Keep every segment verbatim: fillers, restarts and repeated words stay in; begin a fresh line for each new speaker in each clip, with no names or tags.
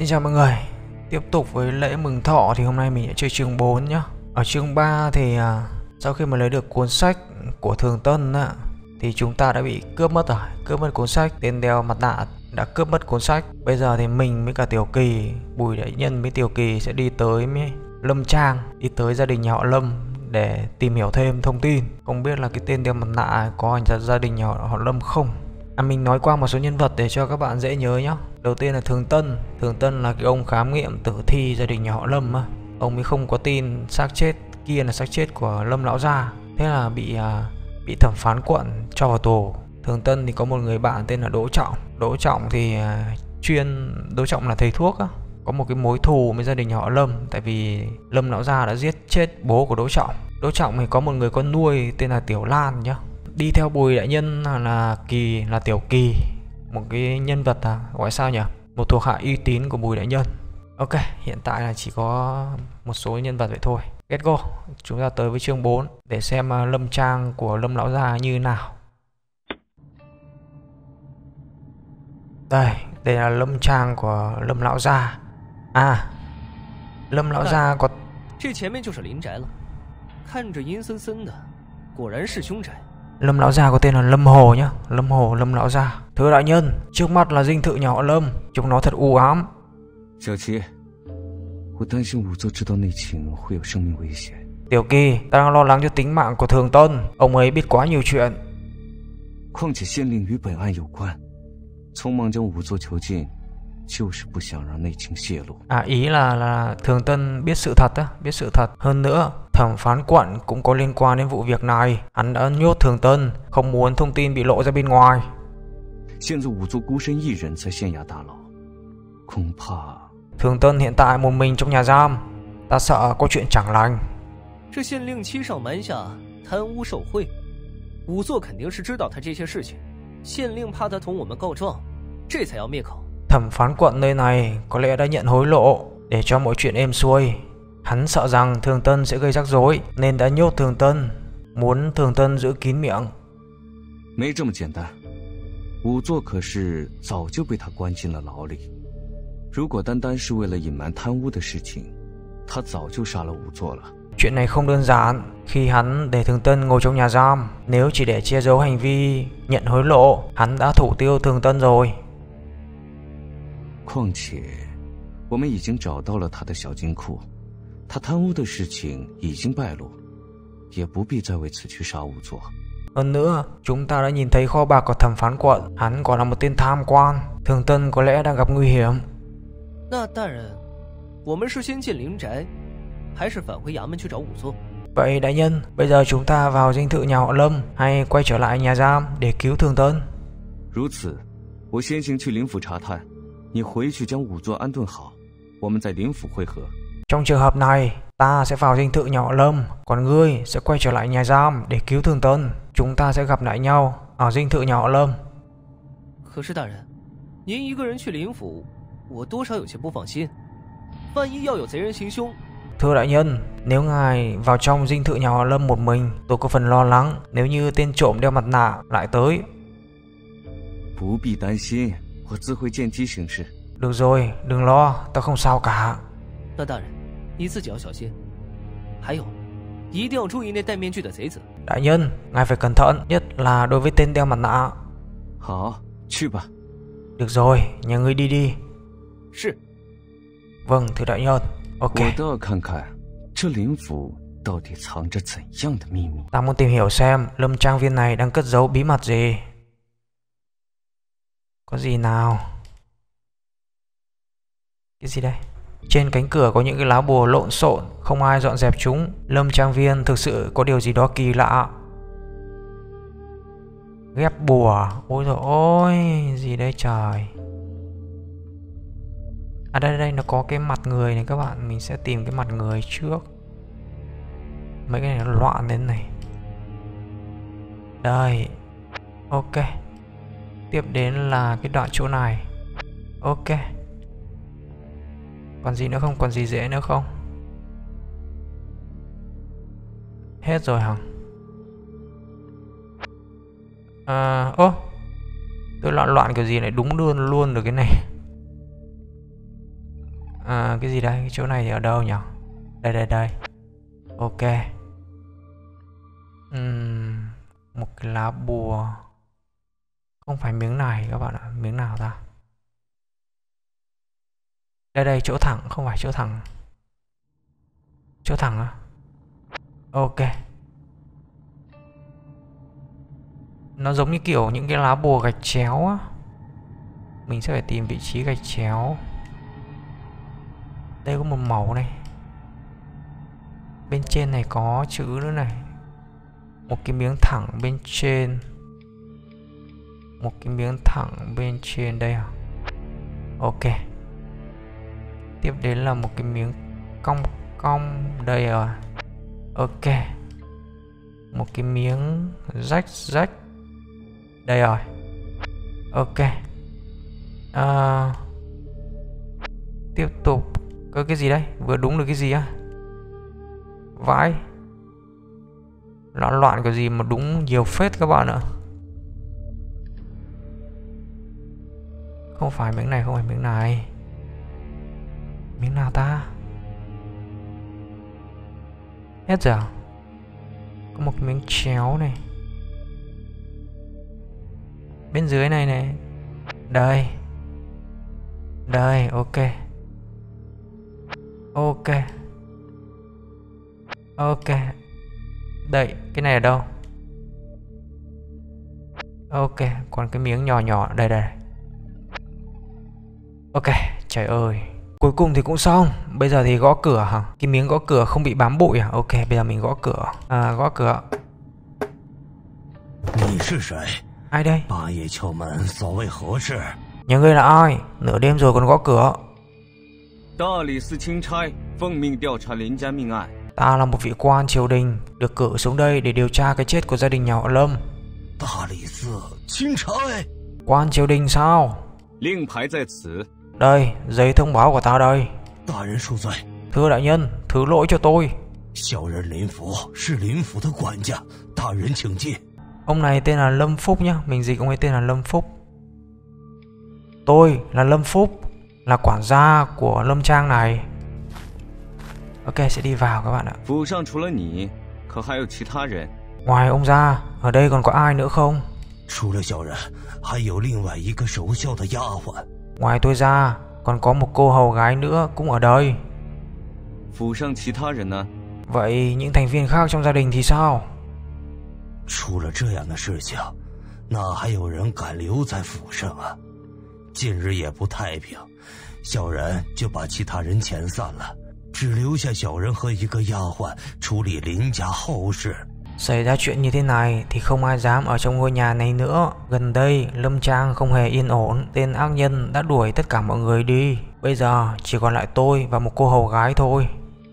Xin chào mọi người. Tiếp tục với lễ mừng thọ thì hôm nay mình sẽ chơi chương bốn nhá. Ở chương ba thì à, sau khi mà lấy được cuốn sách của Thường Tân á, thì chúng ta đã bị cướp mất rồi. Cướp mất cuốn sách. Tên đeo mặt nạ đã cướp mất cuốn sách. Bây giờ thì mình với cả Tiểu Kỳ, Bùi Đại Nhân với Tiểu Kỳ sẽ đi tới Lâm Trang, đi tới gia đình nhà họ Lâm để tìm hiểu thêm thông tin. Không biết là cái tên đeo mặt nạ có ảnh gia đình nhà họ, họ Lâm không. À, mình nói qua một số nhân vật để cho các bạn dễ nhớ nhé. Đầu tiên là Thường Tân. Thường Tân là cái ông khám nghiệm tử thi gia đình nhà họ Lâm á. Ông ấy không có tin xác chết kia là xác chết của Lâm lão gia, thế là bị à, bị thẩm phán quận cho vào tù. Thường Tân thì có một người bạn tên là Đỗ Trọng. Đỗ Trọng thì à, chuyên Đỗ Trọng là thầy thuốc á. Có một cái mối thù với gia đình nhà họ Lâm, tại vì Lâm lão gia đã giết chết bố của Đỗ Trọng. Đỗ Trọng thì có một người con nuôi tên là Tiểu Lan nhá. Đi theo Bùi Đại Nhân là, là Kỳ, là Tiểu Kỳ, một cái nhân vật à, gọi sao nhỉ, một thuộc hạ uy tín của Bùi Đại Nhân. Ok, hiện tại là chỉ có một số nhân vật vậy thôi. Let's go, chúng ta tới với chương bốn để xem uh, Lâm Trang của Lâm lão gia như nào. Đây, đây là Lâm Trang của Lâm lão gia. À, Lâm lão gia có
这前面就是林宅了，看着阴森森的，果然是凶宅。
Lâm lão gia có tên là Lâm Hồ nhá, Lâm Hồ, Lâm lão gia. Thưa đại nhân, trước mắt là dinh thự nhà họ Lâm, chúng nó thật u ám.
小琪，我担心仵作知道内情会有生命危险。
Tiểu Kỳ, ta đang lo lắng cho tính mạng của Thường Tân, ông ấy biết quá nhiều chuyện.
况且县令与本案有关，匆忙将仵作囚禁，就是不想让内情泄露。
À, ý là là Thường Tân biết sự thật á, biết sự thật. Hơn nữa, thẩm phán quận cũng có liên quan đến vụ việc này. Hắn đã nhốt Thường Tân, không muốn thông tin bị lộ ra bên ngoài.
现在仵作孤身一人在县衙大牢，恐怕
Thường Tân hiện tại một mình trong nhà giam, ta sợ có chuyện chẳng lành.
这县令欺上瞒下，贪污受贿，仵作肯定是知道他这些事情。县令怕他同我们告状，这才要灭口。
Thẩm phán quận nơi này có lẽ đã nhận hối lộ để cho mọi chuyện êm xuôi. Hắn sợ rằng Thường Tân sẽ gây rắc rối nên đã nhốt Thường Tân, muốn Thường Tân giữ kín miệng.
没这么简单。仵作可是早就被他关进了牢里，如果单单是为了隐瞒贪污的事情，他早就杀了仵作了。
Chuyện này không đơn giản khi hắn để Thường Tân ngồi trong nhà giam. Nếu chỉ để che giấu hành vi nhận hối lộ, hắn đã thủ tiêu Thường Tân rồi.
况且，我们已经找到了他的小金库，他贪污的事情已经败露，也不必再为此去杀仵作。
Hơn nữa, chúng ta đã nhìn thấy kho bạc của thẩm phán quận. Hắn còn là một tên tham quan. Thường Tân có lẽ đang gặp nguy hiểm.
那大人，我们是先进林宅，还是返回衙门去找仵作？
Vậy đại nhân, bây giờ chúng ta vào dinh thự nhà họ Lâm hay quay trở lại nhà giam để cứu Thường Tân?
如此，我先行去林府查探，你回去将仵作安顿好，我们在林府会合。
Trong trường hợp này, ta sẽ vào dinh thự nhà họ Lâm, còn ngươi sẽ quay trở lại nhà giam để cứu Thường Tân. Chúng ta sẽ gặp lại nhau ở dinh thự nhà họ Lâm.
可是大人，您一个人去林府，我多少有些不放心。万一要有贼人行凶，
Thưa đại nhân, nếu ngài vào trong dinh thự nhà họ Lâm một mình, tôi có phần lo lắng nếu như tên trộm đeo mặt nạ lại tới.
不必担心，我自会见机行事。
Được rồi, đừng lo, ta không sao cả.
那大人，你自己要小心。还有，一定要注意那戴面具的贼子。
Đại nhân, ngài phải cẩn thận, nhất là đối với tên đeo mặt nạ.
好，去吧。
Được rồi, nhà ngươi đi đi.
是。
Vâng, thưa đại nhân. Ok.
我倒要看看这林府到底藏着怎样的秘密。
Ta muốn tìm hiểu xem Lâm Trang viên này đang cất giấu bí mật gì. Có gì nào? Cái gì đây? Trên cánh cửa có những cái lá bùa lộn xộn, không ai dọn dẹp chúng. Lâm Trang viên thực sự có điều gì đó kỳ lạ. Ghép bùa. Ôi dồi ôi, gì đây trời. À đây đây, nó có cái mặt người này các bạn. Mình sẽ tìm cái mặt người trước. Mấy cái này nó loạn đến này. Đây. Ok. Tiếp đến là cái đoạn chỗ này. Ok. Còn gì nữa không? Còn gì dễ nữa không? Hết rồi hả? À, ô, tôi loạn loạn kiểu gì lại đúng luôn luôn được cái này. À, cái gì đây? Cái chỗ này thì ở đâu nhỉ? Đây đây đây. Ok. uhm, Một cái lá bùa. Không phải miếng này các bạn ạ. Miếng nào ta? Đây đây, chỗ thẳng. Không phải chỗ thẳng. Chỗ thẳng á. Ok. Nó giống như kiểu những cái lá bùa gạch chéo á. Mình sẽ phải tìm vị trí gạch chéo. Đây có một màu này. Bên trên này có chữ nữa này. Một cái miếng thẳng bên trên. Một cái miếng thẳng bên trên đây à. Ok. Tiếp đến là một cái miếng cong cong. Đây rồi. Ok. Một cái miếng rách rách. Đây rồi. Ok. à, Tiếp tục. Có cái gì đây? Vừa đúng được cái gì á? Vãi. Loạn loạn cái gì mà đúng nhiều phết các bạn ạ. Không phải miếng này, không phải miếng này. Miếng nào ta? Hết giờ. Có một cái miếng chéo này. Bên dưới này này. Đây. Đây, ok. Ok. Ok. Đây, cái này ở đâu? Ok, còn cái miếng nhỏ nhỏ. Đây đây. Ok, trời ơi. Cuối cùng thì cũng xong. Bây giờ thì gõ cửa hả? Cái miếng gõ cửa không bị bám bụi à? Ok, bây giờ mình gõ cửa. À, gõ cửa. Ai đây? Nhà ngươi là ai? Nửa đêm rồi còn gõ cửa. Ta là một vị quan triều đình, được cử xuống đây để điều tra cái chết của gia đình nhà họ Lâm. Quan triều đình sao? Đây, giấy thông báo của ta đây. Thưa đại nhân, thứ lỗi cho tôi. Ông này tên là Lâm Phúc nhá. Mình dịch ông ấy tên là Lâm Phúc. Tôi là Lâm Phúc, là quản gia của Lâm Trang này. Ok, sẽ đi vào các bạn ạ. Ngoài ông ra, ở đây còn có ai nữa không? Ngoài tôi ra, còn có một cô hầu gái nữa cũng ở đây. Vậy những thành viên khác trong gia đình thì sao? Xảy ra chuyện như thế này thì không ai dám ở trong ngôi nhà này nữa. Gần đây Lâm Trang không hề yên ổn. Tên ác nhân đã đuổi tất cả mọi người đi. Bây giờ chỉ còn lại tôi và một cô hầu gái thôi.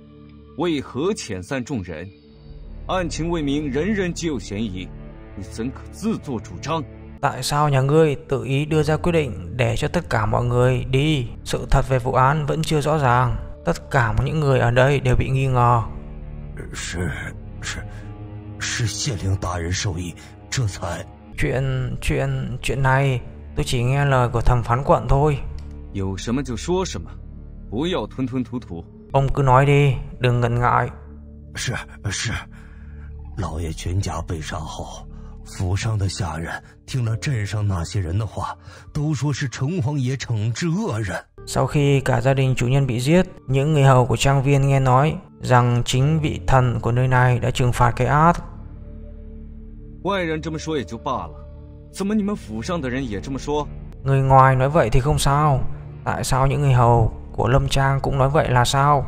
Tại sao nhà ngươi tự ý đưa ra quyết định để cho tất cả mọi người đi? Sự thật về vụ án vẫn chưa rõ ràng. Tất cả những người ở đây đều bị nghi ngờ. Chuyện chuyện chuyện này tôi chỉ nghe lời của thẩm phán quận thôi. Ông cứ nói đi, đừng ngần ngại. Sau khi cả gia đình chủ nhân bị giết, những người hầu của trang viên nghe nói rằng chính vị thần của nơi này đã trừng phạt cái ác. Người ngoài nói vậy thì không sao. Tại sao những người hầu của Lâm Trang cũng nói vậy là sao?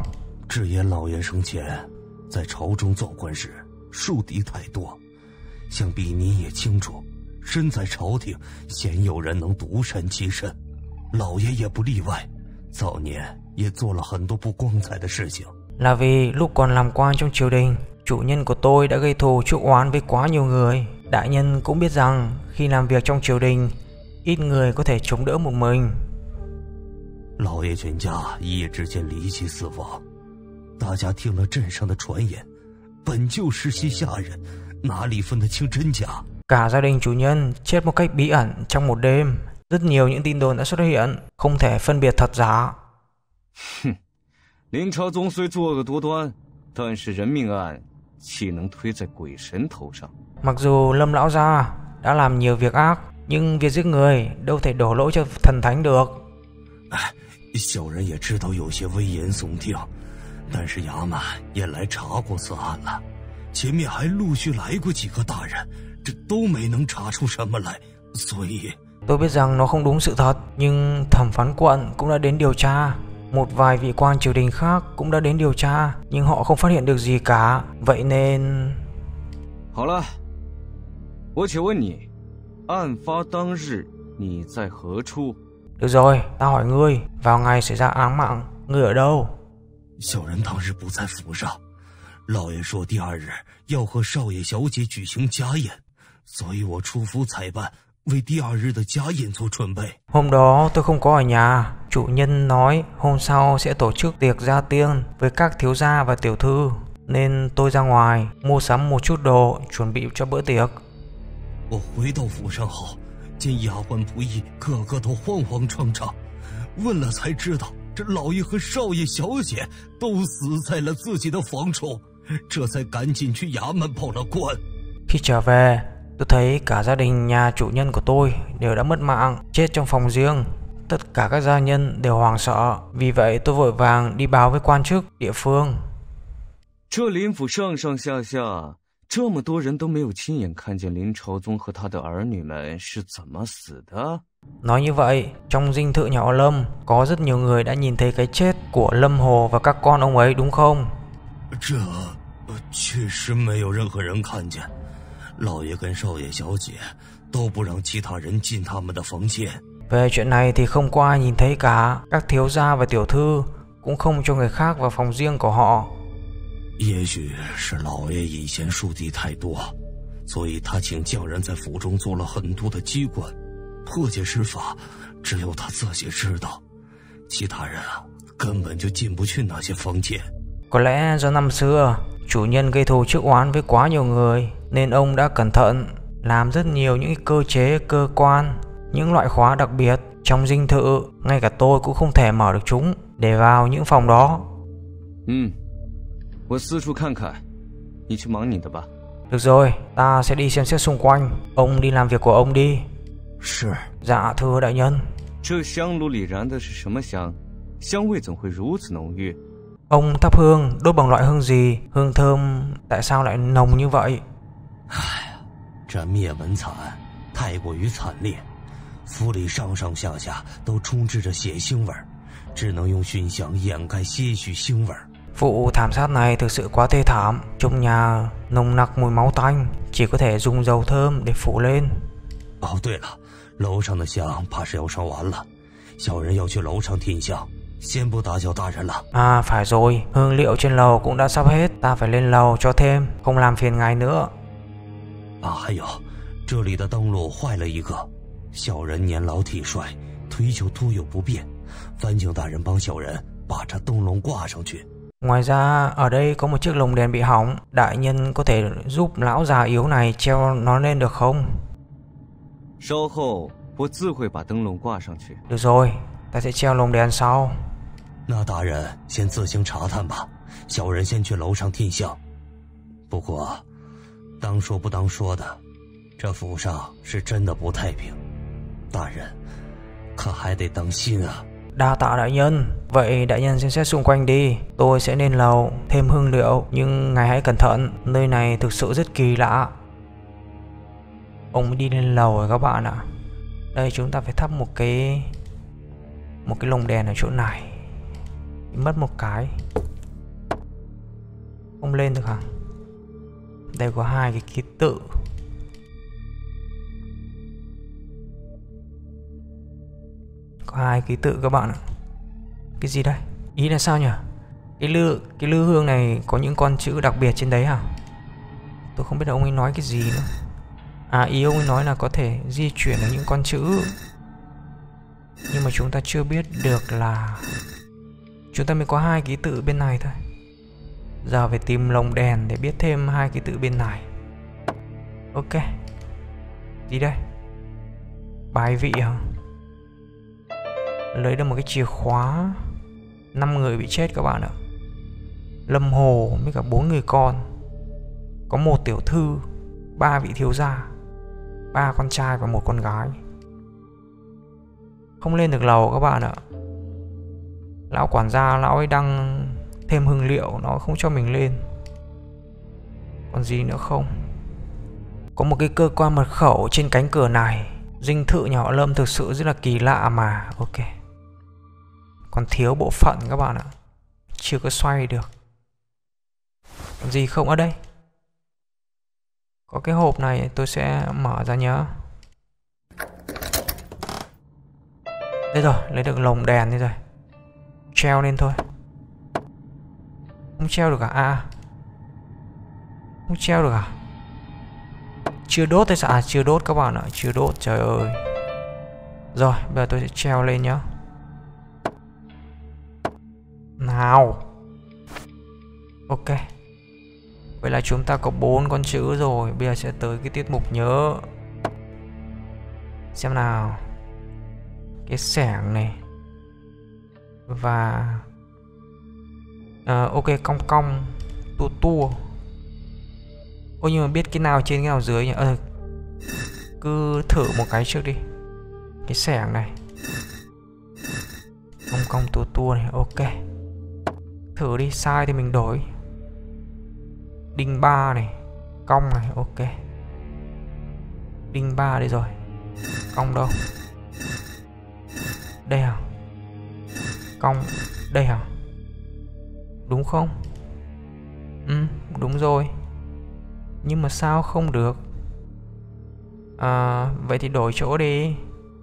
Là vì lúc còn làm quan trong triều đình, chủ nhân của tôi đã gây thù chuốc oán với quá nhiều người. Đại nhân cũng biết rằng khi làm việc trong triều đình, ít người có thể chống đỡ một mình. Cả gia đình chủ nhân chết một cách bí ẩn trong một đêm. Rất nhiều những tin đồn đã xuất hiện, không thể phân biệt thật giả.
哼，林朝宗虽作恶多端，但是人命案岂能推在鬼神头上？
Mặc dù Lâm lão gia đã làm nhiều việc ác, nhưng việc giết người đâu thể đổ lỗi cho thần thánh được.
小人也知道有些危言耸听，但是衙门也来查过此案了，前面还陆续来过几个大人，这都没能查出什么来，所以
Tôi biết rằng nó không đúng sự thật, nhưng thẩm phán quận cũng đã đến điều tra. Một vài vị quan triều đình khác cũng đã đến điều tra, nhưng họ không phát hiện được gì cả. Vậy nên...
好了，我且问你，案发当日你在何处？
Được rồi, ta hỏi ngươi, vào ngày xảy ra án mạng, ngươi ở đâu?
小人当日不在府上，老爷说第二日要和少爷小姐举行家宴，所以我出府采办，为第二日的家宴做准备。
Hôm đó tôi không có ở nhà. Chủ nhân nói hôm sau sẽ tổ chức tiệc gia tiên với các thiếu gia và tiểu thư, nên tôi ra ngoài mua sắm một chút đồ chuẩn bị cho bữa tiệc.
我回到府上后，见丫鬟仆役个个都慌慌张张，问了才知道，这老爷和少爷小姐都死在了自己的房中，这才赶紧去衙门报了官。
Khi trở về, tôi thấy cả gia đình nhà chủ nhân của tôi đều đã mất mạng, chết trong phòng riêng. Tất cả các gia nhân đều hoảng sợ, vì vậy tôi vội vàng đi báo với quan chức địa phương.
这林府上上下下这么多人都没有亲眼看见林朝宗和他的儿女们是怎么死的。
Nói như vậy, trong dinh thự nhà họ Lâm có rất nhiều người đã nhìn thấy cái chết của Lâm Hồ và các con ông ấy đúng không?
这确实没有任何人看见，老爷跟少爷小姐都不让其他人进他们的房间。
Về chuyện này thì không có ai nhìn thấy cả, các thiếu gia và tiểu thư cũng không cho người khác vào phòng riêng của họ.
也许是老爷以前树敌太多，所以他请匠人在府中做了很多的机关，破解之法只有他自己知道，其他人啊根本就进不去那些房间。
Có lẽ do năm xưa chủ nhân gây thù chuốc oán với quá nhiều người, nên ông đã cẩn thận làm rất nhiều những cơ chế cơ quan, những loại khóa đặc biệt trong dinh thự, ngay cả tôi cũng không thể mở được chúng để vào những phòng đó.
嗯，我四处看看，你去忙你的吧。
Được rồi, ta sẽ đi xem xét xung quanh, ông đi làm việc của ông đi.
是。
Dạ thưa đại nhân.
这香炉里燃的是什么香？香味怎会如此浓郁？
Ông thắp hương đốt bằng loại hương gì? Hương thơm tại sao lại nồng như vậy?
这灭门惨案太过于惨烈，府里上上下下都充斥着血腥味儿，只能用熏香掩盖些许腥味儿。
Vụ thảm sát này thực sự quá thê thảm, trong nhà nồng nặc mùi máu tanh, chỉ có thể dùng dầu thơm để phủ lên.
哦，对了，楼上的香怕是要烧完了，小人要去楼上添香，先不打搅大人了。
À phải rồi, hương liệu trên lầu cũng đã sắp hết, ta phải lên lầu cho thêm, không làm phiền ngài nữa.
啊，还有，这里的灯笼坏了一个，小人年老体衰，腿脚多有不便，烦请大人帮小人把这灯笼挂上去。
Ngoài ra, ở đây có một chiếc lồng đèn bị hỏng, đại nhân có thể giúp lão già yếu này treo nó lên được không?
稍后我自会把灯笼挂上去。
Được rồi, ta sẽ treo lồng đèn sau.
那大人先自行查探吧，小人先去楼上添香。不过，当说不当说的，这府上是真的不太平，大人可还得当心啊。
Đa tạ đại nhân. Vậy đại nhân xem xét xung quanh đi, tôi sẽ lên lầu thêm hương liệu, nhưng ngài hãy cẩn thận, nơi này thực sự rất kỳ lạ. Ông đi lên lầu rồi các bạn ạ. Đây chúng ta phải thắp một cái một cái lồng đèn ở chỗ này. Mất một cái, không lên được hả? Đây có hai cái ký tự. Có hai ký tự các bạn ạ. Cái gì đây? Ý là sao nhỉ? Cái lư, cái lư hương này có những con chữ đặc biệt trên đấy hả? Tôi không biết là ông ấy nói cái gì nữa. À, ý ông ấy nói là có thể di chuyển được những con chữ, nhưng mà chúng ta chưa biết được là chúng ta mới có hai ký tự bên này thôi. Giờ phải tìm lồng đèn để biết thêm hai ký tự bên này. Ok. Gì đây? Bài vị hả? Lấy được một cái chìa khóa. năm người bị chết các bạn ạ. Lâm Hồ với cả bốn người con, có một tiểu thư, ba vị thiếu gia, ba con trai và một con gái. Không lên được lầu các bạn ạ. Lão quản gia lão ấy đang thêm hương liệu, nó không cho mình lên. Còn gì nữa không? Có một cái cơ quan mật khẩu trên cánh cửa này. Dinh thự nhà họ Lâm thực sự rất là kỳ lạ mà. Ok. Còn thiếu bộ phận các bạn ạ, chưa có xoay được. Còn gì không ở đây? Có cái hộp này tôi sẽ mở ra nhớ. Đây rồi, lấy được lồng đèn đi rồi. Treo lên thôi. Không treo được à? À, không treo được à? Chưa đốt hay sao? À, chưa đốt các bạn ạ, chưa đốt, trời ơi. Rồi, bây giờ tôi sẽ treo lên nhá. Nào. Ok. Vậy là chúng ta có bốn con chữ rồi. Bây giờ sẽ tới cái tiết mục nhớ. Xem nào. Cái xẻng này. Và à, ok, cong cong, tua tua. Ôi nhưng mà biết cái nào trên cái nào dưới nhỉ? À, cứ thử một cái trước đi. Cái xẻng này, cong cong tua tua này, ok. Thử đi, sai thì mình đổi. Đinh ba này, cong này, ok. Đinh ba đây rồi. Cong đâu? Đây hả? Cong đây hả? Đúng không? Ừ, đúng rồi. Nhưng mà sao không được? À, vậy thì đổi chỗ đi.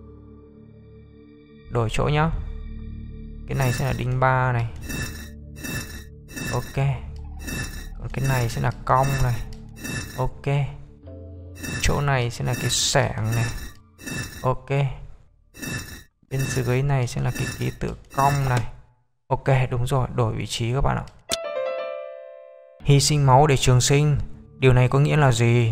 Đổi chỗ nhá. Cái này sẽ là đinh ba này. Ok. Còn cái này sẽ là cong này. Ok. Chỗ này sẽ là cái xẻng này. Ok. Bên dưới này sẽ là cái ký tự cong này. Ok, đúng rồi, đổi vị trí các bạn ạ. Hy sinh máu để trường sinh. Điều này có nghĩa là gì?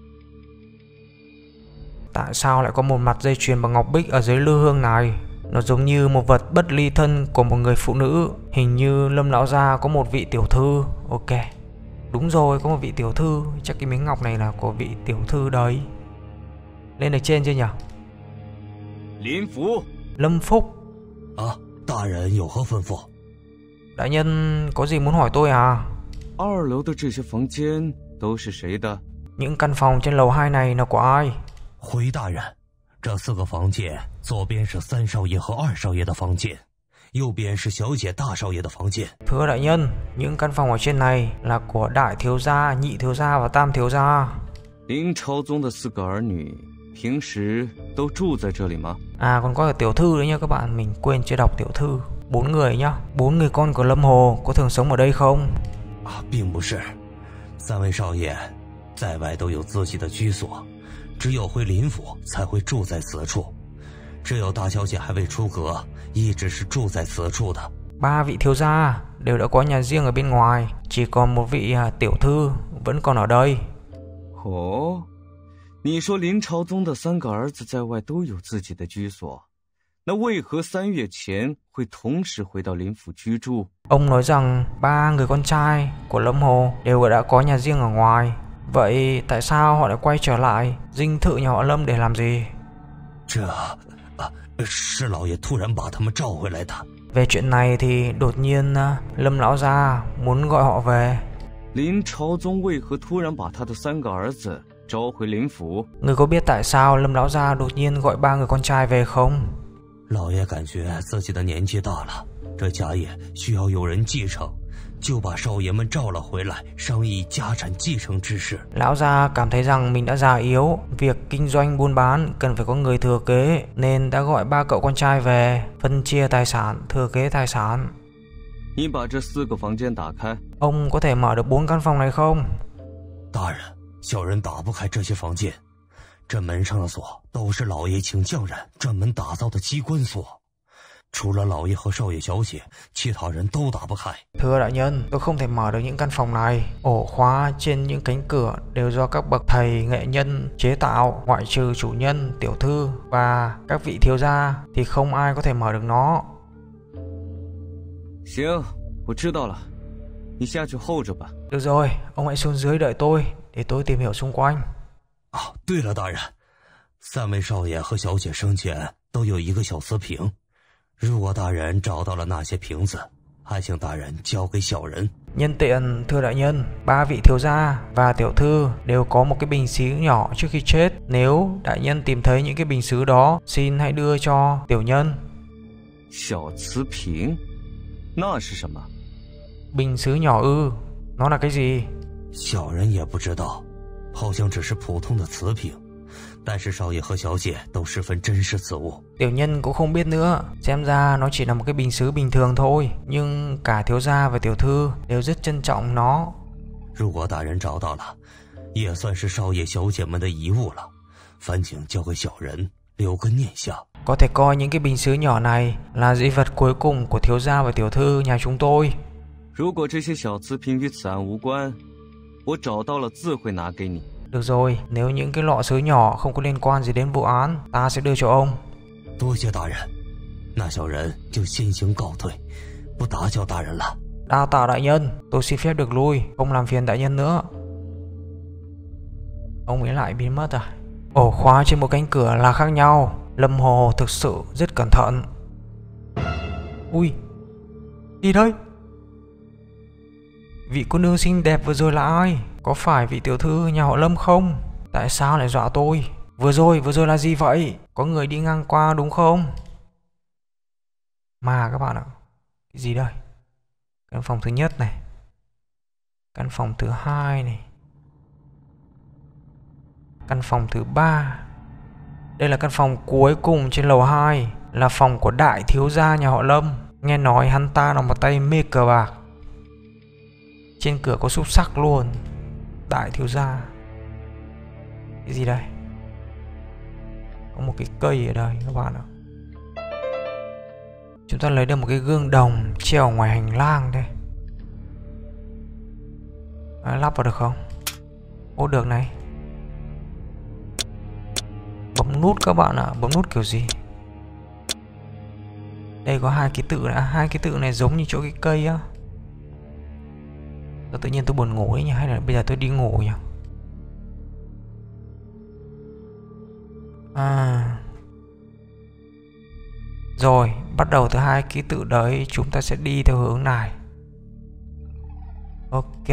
Tại sao lại có một mặt dây chuyền bằng ngọc bích ở dưới lư hương này? Nó giống như một vật bất ly thân của một người phụ nữ. Hình như Lâm lão gia có một vị tiểu thư. Ok. Đúng rồi, có một vị tiểu thư. Chắc cái miếng ngọc này là của vị tiểu thư đấy. Lên được trên chưa nhỉ?
林福.
Lâm Phúc.
À, đại人有何吩咐?
Đại nhân có gì muốn hỏi tôi à?
二楼的这些房间都是谁的?
Những căn phòng trên lầu hai này là của ai?
回大人，这四个房间，左边是三少爷和二少爷的房间，右边是小姐大少爷的房间。
Thưa đại nhân, những căn phòng ở trên này là của đại thiếu gia, nhị thiếu gia và tam thiếu gia.
林朝宗的四个儿女平时都住在这里吗?
À, còn có cả tiểu thư nữa nha các bạn, mình quên chưa đọc tiểu thư. Bốn người nhá, bốn người con của Lâm Hồ có thường sống ở đây không?
啊，并不是，三位少爷在外都有自己的居所，只有回林府才会住在此处。只有大小姐还未出阁，一直是住在此处的。
Ba vị thiếu gia đều đã có nhà riêng ở bên ngoài, chỉ còn một vị à, tiểu thư vẫn còn ở đây.
哦，你说林朝宗的三个儿子在外都有自己的居所，那为何三月前会同时回到林府居住？
Ông nói rằng ba người con trai của Lâm Hồ đều đã có nhà riêng ở ngoài. Vậy tại sao họ lại quay trở lại dinh thự nhà họ Lâm để làm gì?
这啊，是老爷突然把他们召回来的。
Về chuyện này thì đột nhiên Lâm lão gia muốn gọi họ về.
林朝宗为何突然把他的三个儿子召回林府？
Người có biết tại sao Lâm lão gia đột nhiên gọi ba người con trai về không?
老爷感觉自己的年纪大了，这家业需要有人继承，就把少爷们召了回来，商议家产继承之事。
Lão gia cảm thấy rằng mình đã già yếu, việc kinh doanh buôn bán cần phải có người thừa kế, nên đã gọi ba cậu con trai về, phân chia tài sản, thừa kế tài sản.
你把这四个房间打开。
Ông có thể mở được bốn căn phòng này không?
大人，小人打不开这些房间，这门上的锁都是老爷请匠人专门打造的机关锁，除了老爷和少爷小姐，其他人都打不开。
Thưa đại nhân, tôi không thể mở được những căn phòng này. Ổ khóa trên những cánh cửa đều do các bậc thầy nghệ nhân chế tạo, ngoại trừ chủ nhân, tiểu thư và các vị thiếu gia thì không ai có thể mở được nó.
行，我知道了，你下去候着吧。
Được rồi, ông hãy xuống dưới đợi tôi, để tôi tìm hiểu xung quanh.
啊，对了，大人，三位少爷和小姐生前都有一个小瓷瓶，如果大人找到了那些瓶子，还请大人交给小人。
Nhân tiện, thưa đại nhân, ba vị thiếu gia và tiểu thư đều có một cái bình sứ nhỏ trước khi chết. Nếu đại nhân tìm thấy những cái bình sứ đó, xin hãy đưa cho tiểu nhân.
小瓷瓶，那是什么？
Bình sứ nhỏ ư? Nó là cái gì?
小人也不知道，好像只是普通的瓷瓶，但是少爷和小姐都十分珍视此物。
Tiểu nhân cũng không biết nữa, xem ra nó chỉ là một cái bình sứ bình thường thôi, nhưng cả thiếu gia và tiểu thư đều rất trân trọng nó.
如果大人找到了，也算是少爷小姐们的遗物了，烦请交给小人，留个念想。
Có thể coi những cái bình sứ nhỏ này là di vật cuối cùng của thiếu gia và tiểu thư nhà chúng tôi.
如果这些小瓷瓶与此案无关，我找到了自会拿给你。
Được rồi, nếu những cái lọ sứ nhỏ không có liên quan gì đến vụ án, ta sẽ đưa cho ông.
多谢大人，那小人就先行告退，不打搅大人了。
Đa tạ đại nhân, tôi xin phép được lui, không làm phiền đại nhân nữa. Ông ấy lại biến mất à? Ổ khóa trên một cánh cửa là khác nhau. Lâm Hồ thực sự rất cẩn thận. Ui, đi đây. Vị cô nương xinh đẹp vừa rồi là ai? Có phải vị tiểu thư nhà họ Lâm không? Tại sao lại dọa tôi? Vừa rồi, vừa rồi là gì vậy? Có người đi ngang qua đúng không? Mà các bạn ạ, cái gì đây? Căn phòng thứ nhất này, căn phòng thứ hai này, căn phòng thứ ba. Đây là căn phòng cuối cùng trên lầu hai, là phòng của đại thiếu gia nhà họ Lâm. Nghe nói hắn ta là một tay mê cờ bạc. Trên cửa có xúc sắc luôn. Đại thiếu gia. Cái gì đây? Có một cái cây ở đây các bạn ạ. Chúng ta lấy được một cái gương đồng treo ngoài hành lang đây. À, lắp vào được không? Ô được này. Bấm nút các bạn ạ. Bấm nút kiểu gì? Đây có hai ký tự đã. Hai ký tự này giống như chỗ cái cây á. Tự nhiên tôi buồn ngủ ấy nhỉ? Hay là bây giờ tôi đi ngủ nhỉ? À. Rồi, bắt đầu từ hai ký tự đấy, chúng ta sẽ đi theo hướng này. Ok.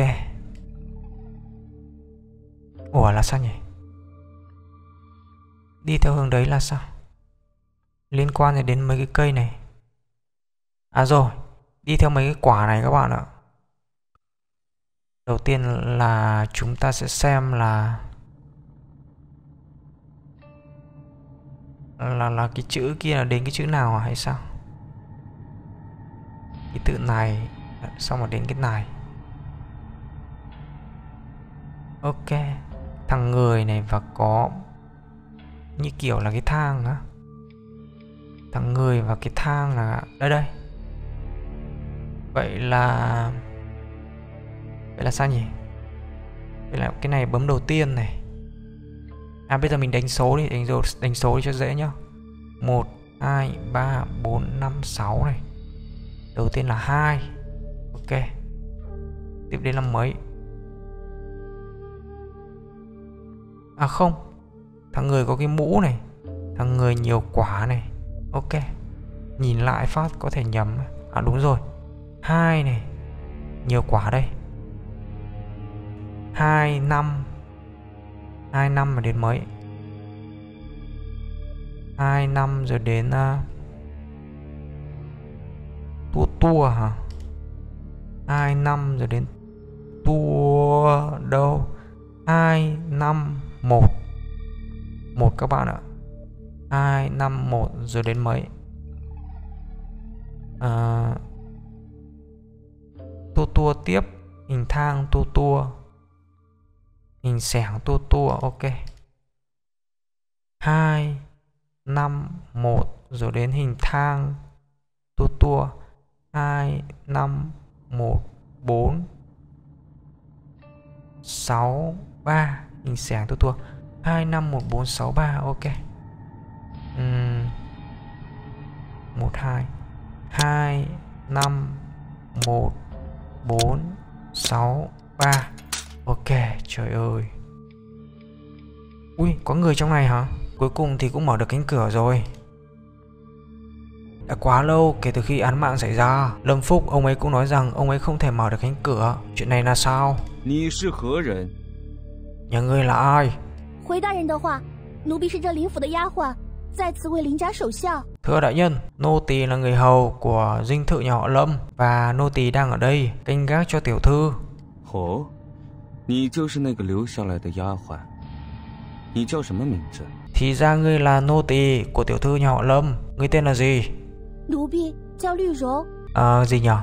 Ủa là sao nhỉ? Đi theo hướng đấy là sao? Liên quan gì đến mấy cái cây này? À rồi, đi theo mấy cái quả này các bạn ạ. Đầu tiên là chúng ta sẽ xem là Là là cái chữ kia là đến cái chữ nào hay sao? Cái tự này xong rồi đến cái này. Ok. Thằng người này và có như kiểu là cái thang á. Thằng người và cái thang là đây đây. Vậy là Vậy là sao nhỉ? Vậy là cái này bấm đầu tiên này. À bây giờ mình đánh số đi, đánh số, đánh số đi cho dễ nhá. Một, hai, ba, bốn, năm, sáu này. Đầu tiên là hai. Ok. Tiếp đến là mấy? À không. Thằng người có cái mũ này. Thằng người nhiều quả này. Ok. Nhìn lại phát có thể nhầm. À đúng rồi. Hai này. Nhiều quả đây. Hai, năm. Hai năm mà đến mấy? Hai năm rồi đến uh, tua tua hả? Hai năm rồi đến tua đâu? Hai năm một. Một các bạn ạ. Hai năm một rồi đến mấy? Uh, tua tua tiếp. Hình thang tua tua. Hình xẻng tua tua. Ok. Hai năm một rồi đến hình thang tua tua. Hai năm một bốn sáu ba. Hình xẻng tua tua. Hai năm một bốn sáu ba. Ok. uhm. Một hai. Hai năm một, bốn, sáu, ba. Ok, trời ơi. Ui, có người trong này hả? Cuối cùng thì cũng mở được cánh cửa rồi. Đã quá lâu kể từ khi án mạng xảy ra, Lâm Phúc ông ấy cũng nói rằng ông ấy không thể mở được cánh cửa. Chuyện này là sao?
Ni是何人?
Nhà ngươi là ai?
回大人的话，奴婢是这林府的丫鬟，在此为林家守孝。
Thưa đại nhân, nô tỳ là người hầu của dinh thự nhà họ Lâm và nô tỳ đang ở đây canh gác cho tiểu thư.
哦，你就是那个留下来的丫鬟。你叫什么名字？
Thì ra ngươi là nô tỳ của tiểu thư nhà họ Lâm. Ngươi tên là gì?
奴婢叫绿柔。
À, gì nhỉ?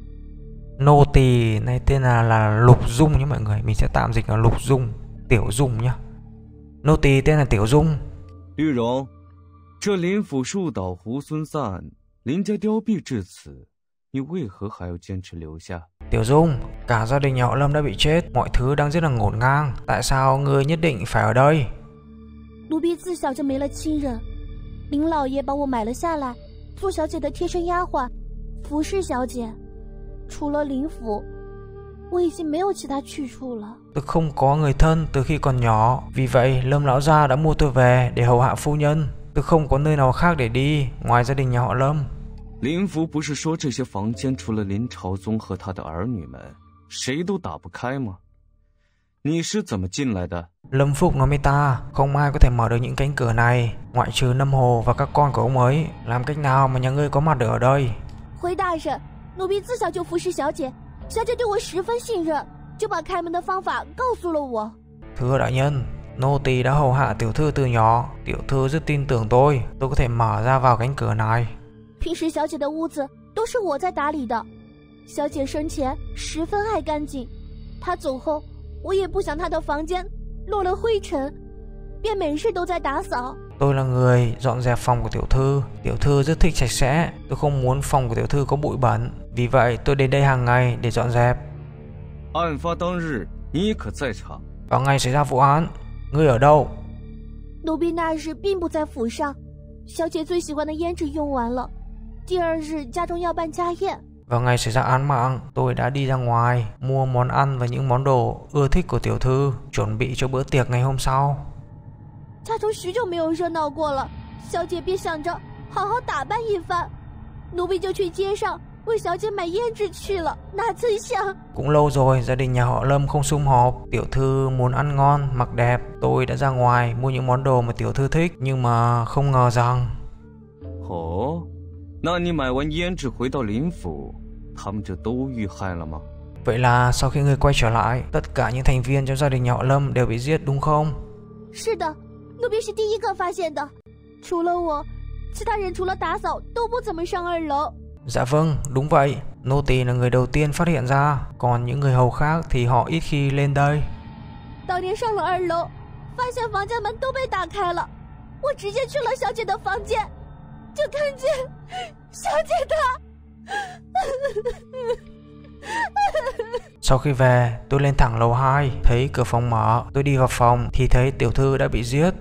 Nô tỳ này tên là là Lục Dung nhé mọi người. Mình sẽ tạm dịch là Lục Dung, Tiểu Dung nhá. Nô tỳ tên là Tiểu Dung.
绿柔，这林府树倒猢狲散，林家凋敝至此，你为何还要坚持留下？
Tiểu Dung, cả gia đình nhà họ Lâm đã bị chết, mọi thứ đang rất là ngổn ngang. Tại sao ngươi nhất định phải ở đây?
奴婢自小就没了亲人，林老爷把我买了下来，做小姐的贴身丫鬟，服侍小姐。除了林府，我已经没有其他去处了。
Tôi không có người thân từ khi còn nhỏ, vì vậy Lâm lão gia đã mua tôi về để hầu hạ phu nhân. Tôi không có nơi nào khác để đi ngoài gia đình nhà họ Lâm.
林福不是说这些房间除了林朝宗和他的儿女们，谁都打不开吗？你是怎么进来的？
Lâm Phúc nói với ta, không ai có thể mở được những cánh cửa này, ngoại trừ Lâm Hồ và các con của ông ấy. Làm cách nào mà nhà ngươi có mặt được ở đây?
回大人，奴婢自小就服侍小姐，小姐对我十分信任，就把开门的方法告诉了我。
Thưa đại nhân, nô tỳ đã hầu hạ tiểu thư từ nhỏ, tiểu thư rất tin tưởng tôi, tôi có thể mở ra vào cánh cửa này.
平时小姐的屋子都是我在打理的，小姐生前十分爱干净，她走后，我也不想她的房间落了灰尘，便每日都在打扫。
Tôi là người dọn dẹp phòng của tiểu thư, tiểu thư rất thích sạch sẽ, tôi không muốn phòng của tiểu thư có bụi bẩn, vì vậy tôi đến đây hàng ngày để dọn dẹp.
案发当日，你可在场？
Vào ngày xảy ra vụ án, ngươi ở đâu?
奴婢那日并不在府上，小姐最喜欢的胭脂用完了，第二日家中要办家宴。
Vào ngày xảy ra án mạng, tôi đã đi ra ngoài mua món ăn và những món đồ ưa thích của tiểu thư, chuẩn bị cho bữa tiệc ngày hôm sau.
家中许久没有热闹过了，小姐便想着好好打扮一番，奴婢就去街上为小姐买胭脂去了。哪曾想
Cũng lâu rồi gia đình nhà họ Lâm không sum họp, tiểu thư muốn ăn ngon, mặc đẹp, tôi đã ra ngoài mua những món đồ mà tiểu thư thích, nhưng mà không ngờ rằng.
哦，那你买完胭脂回到林府，他们就都遇害了吗？
Vậy là sau khi ngươi quay trở lại, tất cả những thành viên trong gia đình nhà họ Lâm đều bị giết đúng không?
是的，奴婢是第一个发现的，除了我，其他人除了打扫都不怎么上二楼。
Dạ vâng, đúng vậy. Nô tỳ là người đầu tiên phát hiện ra, còn những người hầu khác thì họ ít khi lên đây.
当年上了二楼，发现房间门都被打开了，我直接去了小姐的房间，就看见小姐她。
Sau khi về, tôi lên thẳng lầu hai, thấy cửa phòng mở, tôi đi vào phòng thì thấy tiểu thư đã bị giết.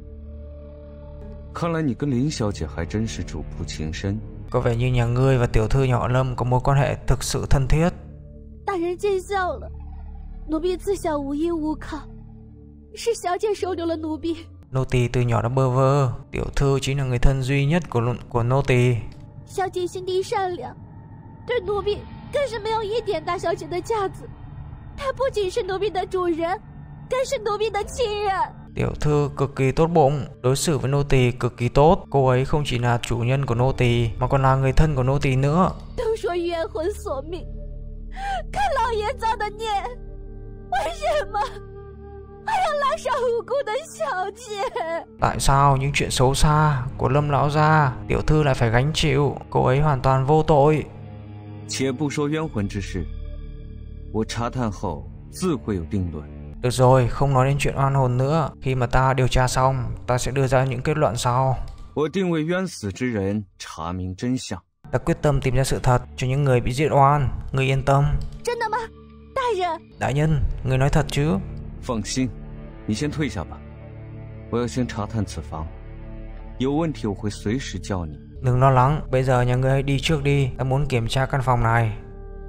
看来你跟林小姐还真是主仆情深。
Có vẻ như nhà ngươi và tiểu thư nhà họ Lâm có mối quan hệ thực sự thân thiết.
大人见笑了，奴婢自小无依无靠，是小姐收留了奴婢。
Nô tỳ từ nhỏ đã bơ vơ, tiểu thư chính là người thân duy nhất của của nô tỳ.
小姐心地善良，对奴婢更是没有一点大小姐的架子。她不仅是奴婢的主人，更是奴婢的亲人。
Tiểu thư cực kỳ tốt bụng, đối xử với nô tỳ cực kỳ tốt. Cô ấy không chỉ là chủ nhân của nô tỳ mà còn là người thân của nô tỳ nữa.
都说冤魂索命，可老爷造的孽，为什么还要拉上无辜的小姐？
Tại sao những chuyện xấu xa của Lâm lão gia tiểu thư lại phải gánh chịu? Cô ấy hoàn toàn vô tội.
且不说冤魂之事，我查探后自会有定论。
Được rồi, không nói đến chuyện oan hồn nữa. Khi mà ta điều tra xong, ta sẽ đưa ra những kết luận sau.
我定为冤死之人查明真相。
Ta quyết tâm tìm ra sự thật cho những người bị giết oan. Người yên tâm.
真的吗，大人？
Đại nhân, người nói thật chứ?
放心，你先退下吧，我要先查探此房，有问题我会随时叫你。
Đừng lo lắng, bây giờ nhà ngươi hãy đi trước đi. Ta muốn kiểm tra căn phòng này.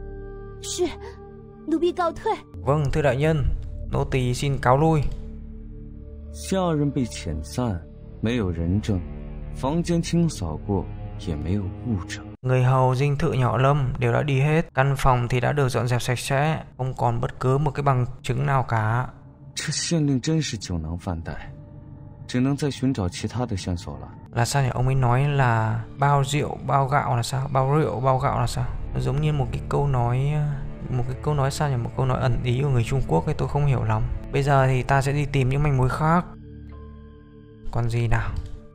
是，奴婢告退。
Vâng, thưa đại nhân, nô tỳ xin cáo lui.
下人被遣散，没有人证，房间清扫过，也没有物证。
Người hầu dinh thự nhỏ Lâm đều đã đi hết, căn phòng thì đã được dọn dẹp sạch sẽ, không còn bất cứ một cái bằng chứng nào cả.
这县令真是酒囊饭袋，只能再寻找其他的线索了。
Là sao nhỉ? Ông ấy nói là bao rượu, bao gạo là sao? Bao rượu, bao gạo là sao? Nó giống như một cái câu nói, một cái câu nói sao nhỉ? Một câu nói ẩn ý của người Trung Quốc ấy, tôi không hiểu lắm. Bây giờ thì ta sẽ đi tìm những manh mối khác. Còn gì nào?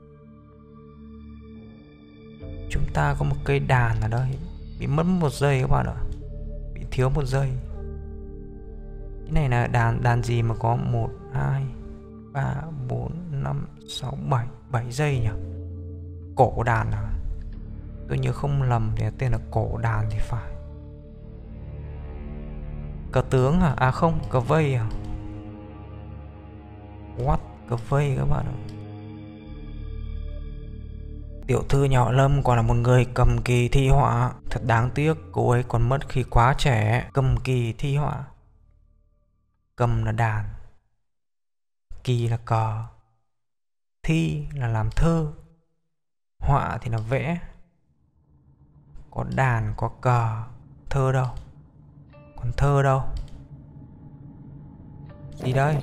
Chúng ta có một cây đàn ở đây, bị mất một giây các bạn ạ, bị thiếu một giây. Cái này là đàn đàn gì mà có một, hai, ba, bốn, năm, sáu, bảy, bảy giây nhỉ? Cổ đàn à? Tôi nhớ không lầm thì tên là cổ đàn thì phải. Cờ tướng à? À không, cờ vây à? What? Cờ vây các bạn ạ. Tiểu thư nhỏ Lâm còn là một người cầm kỳ thi họa. Thật đáng tiếc, cô ấy còn mất khi quá trẻ. Cầm kỳ thi họa. Cầm là đàn, kỳ là cờ, thi là làm thơ, họa thì là vẽ. Có đàn, có cờ, thơ đâu? Còn thơ đâu? Gì đây?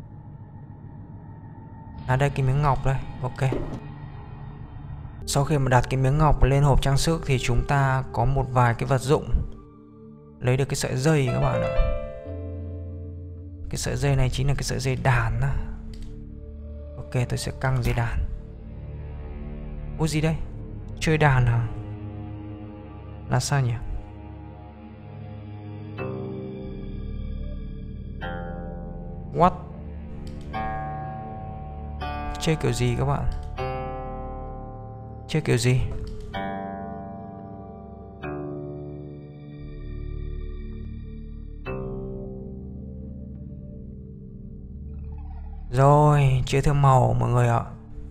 À đây, cái miếng ngọc đây. Ok. Sau khi mà đặt cái miếng ngọc lên hộp trang sức thì chúng ta có một vài cái vật dụng. Lấy được cái sợi dây các bạn ạ. Cái sợi dây này chính là cái sợi dây đàn đó. Ok, tôi sẽ căng dây đàn. Ủa gì đây? Chơi đàn à? Là sao nhỉ? What? Chơi kiểu gì các bạn? Chơi kiểu gì? Rồi, chia theo màu mọi người ạ.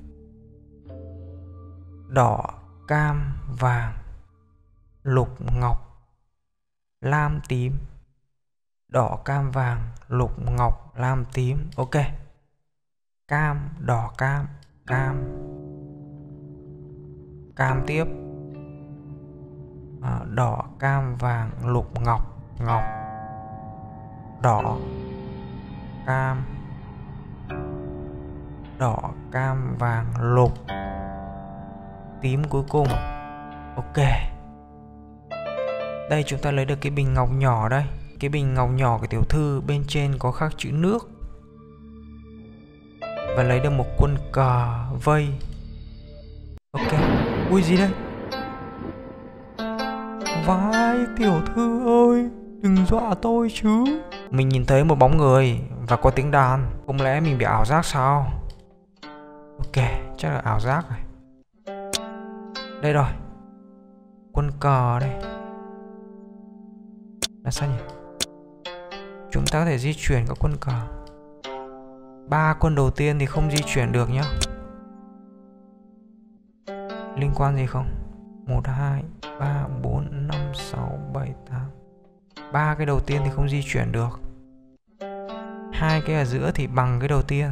Đỏ, cam, vàng, lục, ngọc, lam, tím. Đỏ, cam, vàng, lục, ngọc, lam, tím. Ok. Cam, đỏ, cam, cam. Cam tiếp. À, đỏ, cam, vàng, lục, ngọc, ngọc. Đỏ, cam, đỏ, cam, vàng, lục, tím cuối cùng. Ok. Đây chúng ta lấy được cái bình ngọc nhỏ đây. Cái bình ngọc nhỏ của tiểu thư bên trên có khắc chữ nước. Và lấy được một quân cờ vây. Ok. Ui gì đây? Vãi tiểu thư ơi, đừng dọa tôi chứ. Mình nhìn thấy một bóng người và có tiếng đàn. Không lẽ mình bị ảo giác sao? Ok, chắc là ảo giác rồi. Đây rồi. Quân cờ đây. Là sao nhỉ? Chúng ta có thể di chuyển các quân cờ. Ba quân đầu tiên thì không di chuyển được nhá. Liên quan gì không? Một, hai, ba, bốn, năm, sáu, bảy, tám. Ba cái đầu tiên thì không di chuyển được. Hai cái ở giữa thì bằng cái đầu tiên.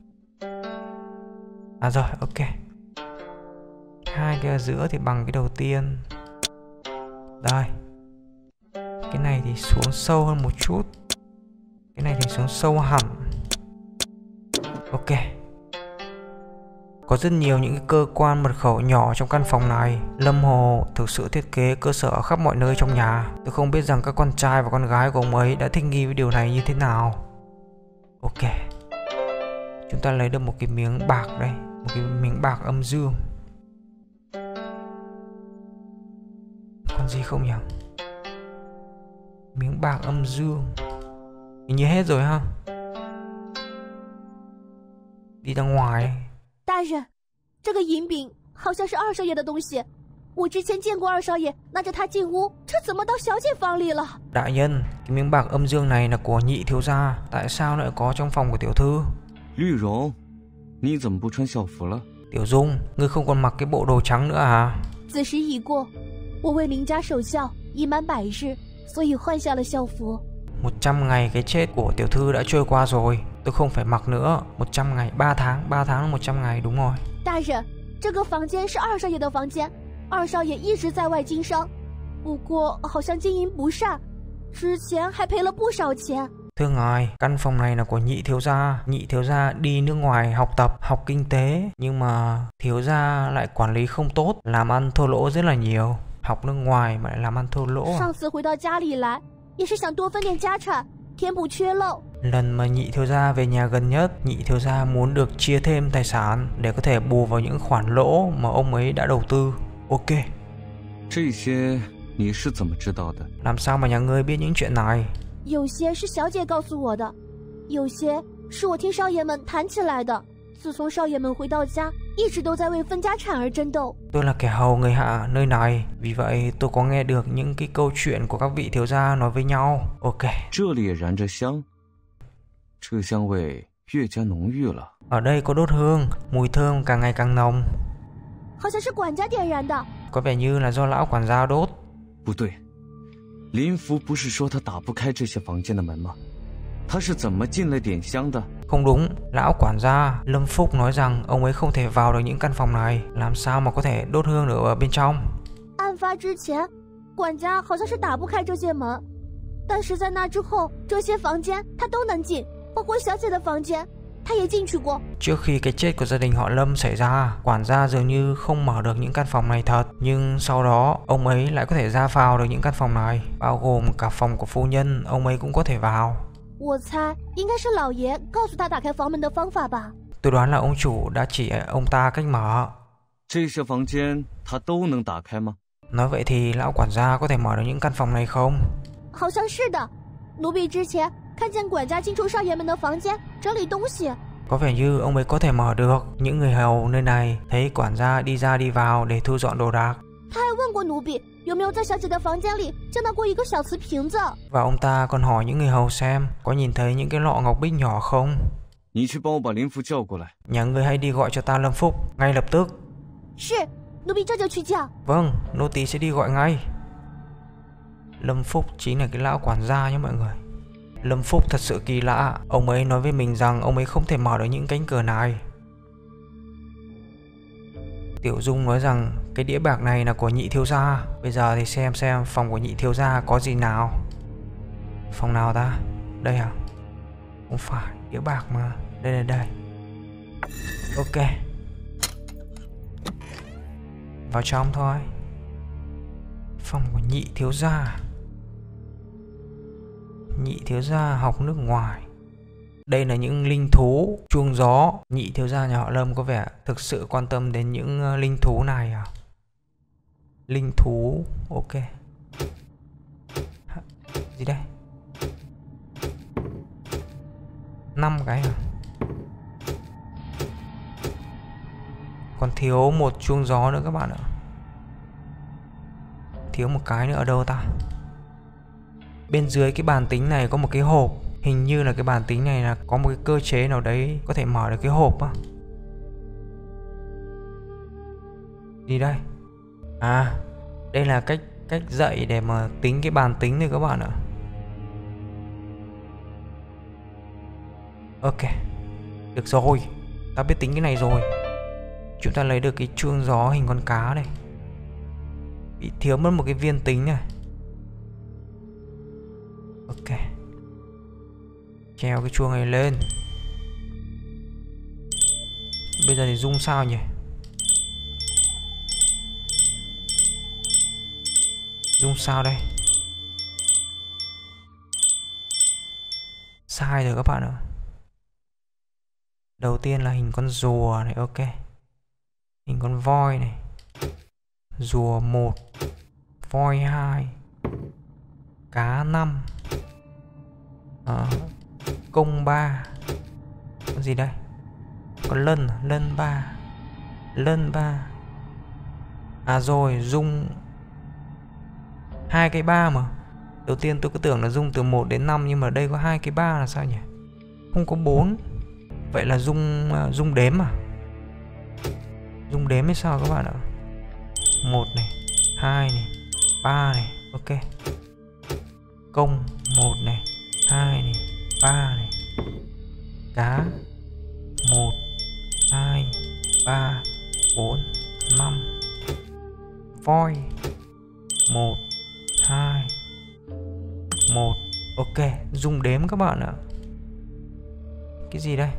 À rồi, ok. Hai cái ở giữa thì bằng cái đầu tiên. Đây. Cái này thì xuống sâu hơn một chút. Cái này thì xuống sâu hẳn. Ok. Có rất nhiều những cái cơ quan mật khẩu nhỏ trong căn phòng này. Lâm Hồ thực sự thiết kế cơ sở khắp mọi nơi trong nhà. Tôi không biết rằng các con trai và con gái của ông ấy đã thích nghi với điều này như thế nào. Ok. Chúng ta lấy được một cái miếng bạc đây. Một cái miếng bạc âm dương. Còn gì không nhỉ? Miếng bạc âm dương. Hình như hết rồi ha. Đi ra ngoài.
大人，这个银饼好像是二少爷的东西。我之前见过二少爷拿着它进屋，这怎么到小姐房里了？
Đại nhân, cái miếng bạc âm dương này là của nhị thiếu gia, tại sao lại có trong phòng của tiểu thư?
玉荣，你怎么不穿校服了？
Tiểu Dung, ngươi không còn mặc cái bộ đồ trắng nữa à?
子时已过，我为林家守孝，已满百日， 所以换下了校服。
một trăm ngày cái chết của tiểu thư đã trôi qua rồi, tôi không phải mặc nữa. một trăm ngày, ba tháng, ba tháng là một trăm ngày, đúng rồi.
大人，这个房间是二少爷的房间，二少爷一直在外经商，不过好像经营不善，之前还赔了不少钱。
Thưa ngài, căn phòng này là của nhị thiếu gia. Nhị thiếu gia đi nước ngoài học tập, học kinh tế, nhưng mà thiếu gia lại quản lý không tốt, làm ăn thua lỗ rất là nhiều. Học nước ngoài mà lại làm ăn thua lỗ.
上次回到家里来，也是想多分点家产，填补缺漏。
Lần mà nhị thiếu gia về nhà gần nhất, nhị thiếu gia muốn được chia thêm tài sản để có thể bù vào những khoản lỗ mà ông ấy đã đầu tư. Ok.
这些你是怎么知道的？
Làm sao mà nhà ngươi biết những chuyện này?
有些是小姐告诉我的，有些是我听少爷们谈起来的。自从少爷们回到家，一直都在为分家产而争斗。
Tôi là kẻ hầu người hạ nơi này, vì vậy tôi có nghe được những cái câu chuyện của các vị thiếu gia nói với nhau. Ok.
这里也燃着香，这香味越加浓郁了。
Ở đây có đốt hương, mùi thơm càng ngày càng nồng.
好像是管家点燃的。
Có vẻ như là do lão quản gia đốt.
不对，林福不是说他打不开这些房间的门吗？他是怎么进来点香的？
Không đúng, lão quản gia Lâm Phúc nói rằng ông ấy không thể vào được những căn phòng này, làm sao mà có thể đốt hương được ở bên trong.
案发之前，管家好像是打不开这些门，但是在那之后，这些房间他都能进，包括小姐的房间，他也进去过。
Trước khi cái chết của gia đình họ Lâm xảy ra, quản gia dường như không mở được những căn phòng này thật, nhưng sau đó ông ấy lại có thể ra vào được những căn phòng này, bao gồm cả phòng của phu nhân, ông ấy cũng có thể vào.
我猜应该是老爷告诉他打开房门的方法吧。
Tôi đoán là ông chủ đã chỉ ông ta cách mở.
这些房间他都能打开吗？
Nói vậy thì lão quản gia có thể mở được những căn phòng này không?
好像是的，奴婢之前看见管家进出少爷们的房间整理东西。
Có vẻ như ông ấy có thể mở được. Những người hầu nơi này thấy quản gia đi ra đi vào để thu dọn đồ đạc.
他还问过奴婢有没有在小姐的房间里见到过一个小瓷瓶子。
Và ông ta còn hỏi những người hầu xem có nhìn thấy những cái lọ ngọc bích nhỏ không.
你去帮我把林福叫过来。
Nhà ngươi hãy đi gọi cho ta Lâm Phúc ngay lập tức.
是，奴婢这就去叫。
Vâng, nô tỳ sẽ đi gọi ngay. Lâm Phúc chính là cái lão quản gia nhé mọi người. Lâm Phúc thật sự kỳ lạ. Ông ấy nói với mình rằng ông ấy không thể mở được những cánh cửa này. Tiểu Dung nói rằng cái đĩa bạc này là của nhị thiếu gia. Bây giờ thì xem xem phòng của nhị thiếu gia có gì nào. Phòng nào ta? Đây à? Không phải, đĩa bạc mà. Đây đây đây. Ok. Vào trong thôi. Phòng của nhị thiếu gia. Nhị thiếu gia học nước ngoài. Đây là những linh thú chuông gió. Nhị thiếu gia nhà họ Lâm có vẻ thực sự quan tâm đến những linh thú này à? Linh thú, ok. Gì đây? Năm cái à? Còn thiếu một chuông gió nữa các bạn ạ. Thiếu một cái nữa ở đâu ta? Bên dưới cái bàn tính này có một cái hộp. Hình như là cái bàn tính này là có một cái cơ chế nào đấy có thể mở được cái hộp á. Gì đây? À, đây là cách cách dạy để mà tính cái bàn tính này các bạn ạ. Ok. Được rồi, ta biết tính cái này rồi. Chúng ta lấy được cái chuông gió hình con cá này. Bị thiếu mất một cái viên tính này. Ok. Treo cái chuông này lên. Bây giờ thì rung sao nhỉ? Rung sao đây? Sai rồi các bạn ạ. Đầu tiên là hình con rùa này, ok. Hình con voi này. Rùa một, voi hai, cá năm, à, công ba. Con gì đây? Con lân, lân ba, lân ba. À rồi, rung hai cái ba mà. Đầu tiên tôi cứ tưởng là rung từ một đến năm, nhưng mà đây có hai cái ba là sao nhỉ? Không có bốn. Vậy là rung uh, rung đếm à? Rung đếm hay sao các bạn ạ? Một này, hai này, ba này, ok. công một này, hai này, ba này. Cá một, hai, ba, bốn, năm. Voi một, hai, một. Ok, dùng đếm các bạn ạ. Cái gì đây?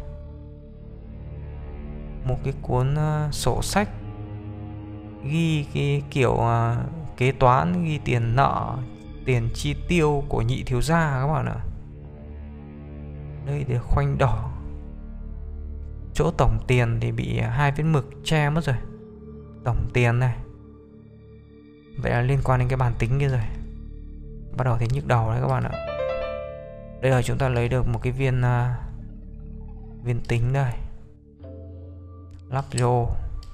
Một cái cuốn uh, sổ sách ghi cái kiểu uh, kế toán, ghi tiền nợ, tiền chi tiêu của nhị thiếu gia các bạn ạ. Đây để khoanh đỏ. Chỗ tổng tiền thì bị hai vết mực che mất rồi. Tổng tiền này. Vậy là liên quan đến cái bàn tính kia rồi. Bắt đầu thấy nhức đầu đấy các bạn ạ. Đây là chúng ta lấy được một cái viên uh, viên tính đây. Lắp vô.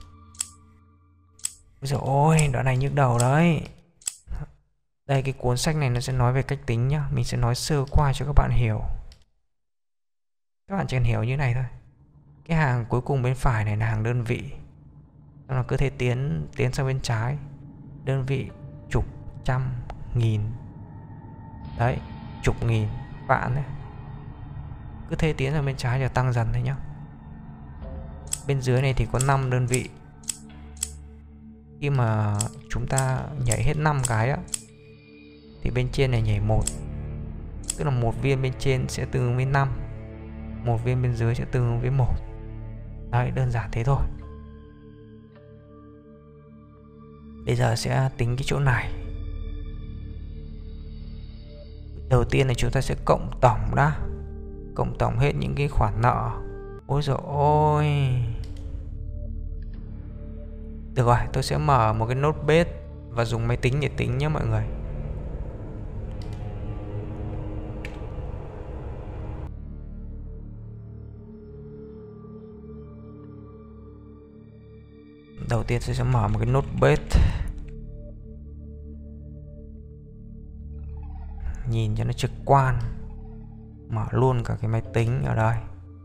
Rồi ôi, đoạn này nhức đầu đấy. Đây, cái cuốn sách này nó sẽ nói về cách tính nhá. Mình sẽ nói sơ qua cho các bạn hiểu. Các bạn chỉ cần hiểu như này thôi. Cái hàng cuối cùng bên phải này là hàng đơn vị. Nó cứ thế tiến tiến sang bên trái. Đơn vị chục, trăm, nghìn. Đấy, chục nghìn, vạn đấy. Cứ thế tiến sang bên trái rồi tăng dần thôi nhá. Bên dưới này thì có năm đơn vị. Khi mà chúng ta nhảy hết năm cái á thì bên trên này nhảy một. Tức là một viên bên trên sẽ tương ứng với năm, một viên bên dưới sẽ tương ứng với một. Đấy, đơn giản thế thôi. Bây giờ sẽ tính cái chỗ này. Đầu tiên là chúng ta sẽ cộng tổng đã. Cộng tổng hết những cái khoản nợ. Ôi dồi ôi. Được rồi, tôi sẽ mở một cái notepad và dùng máy tính để tính nhé mọi người. Đầu tiên tôi sẽ mở một cái notepad. Nhìn cho nó trực quan. Mở luôn cả cái máy tính ở đây.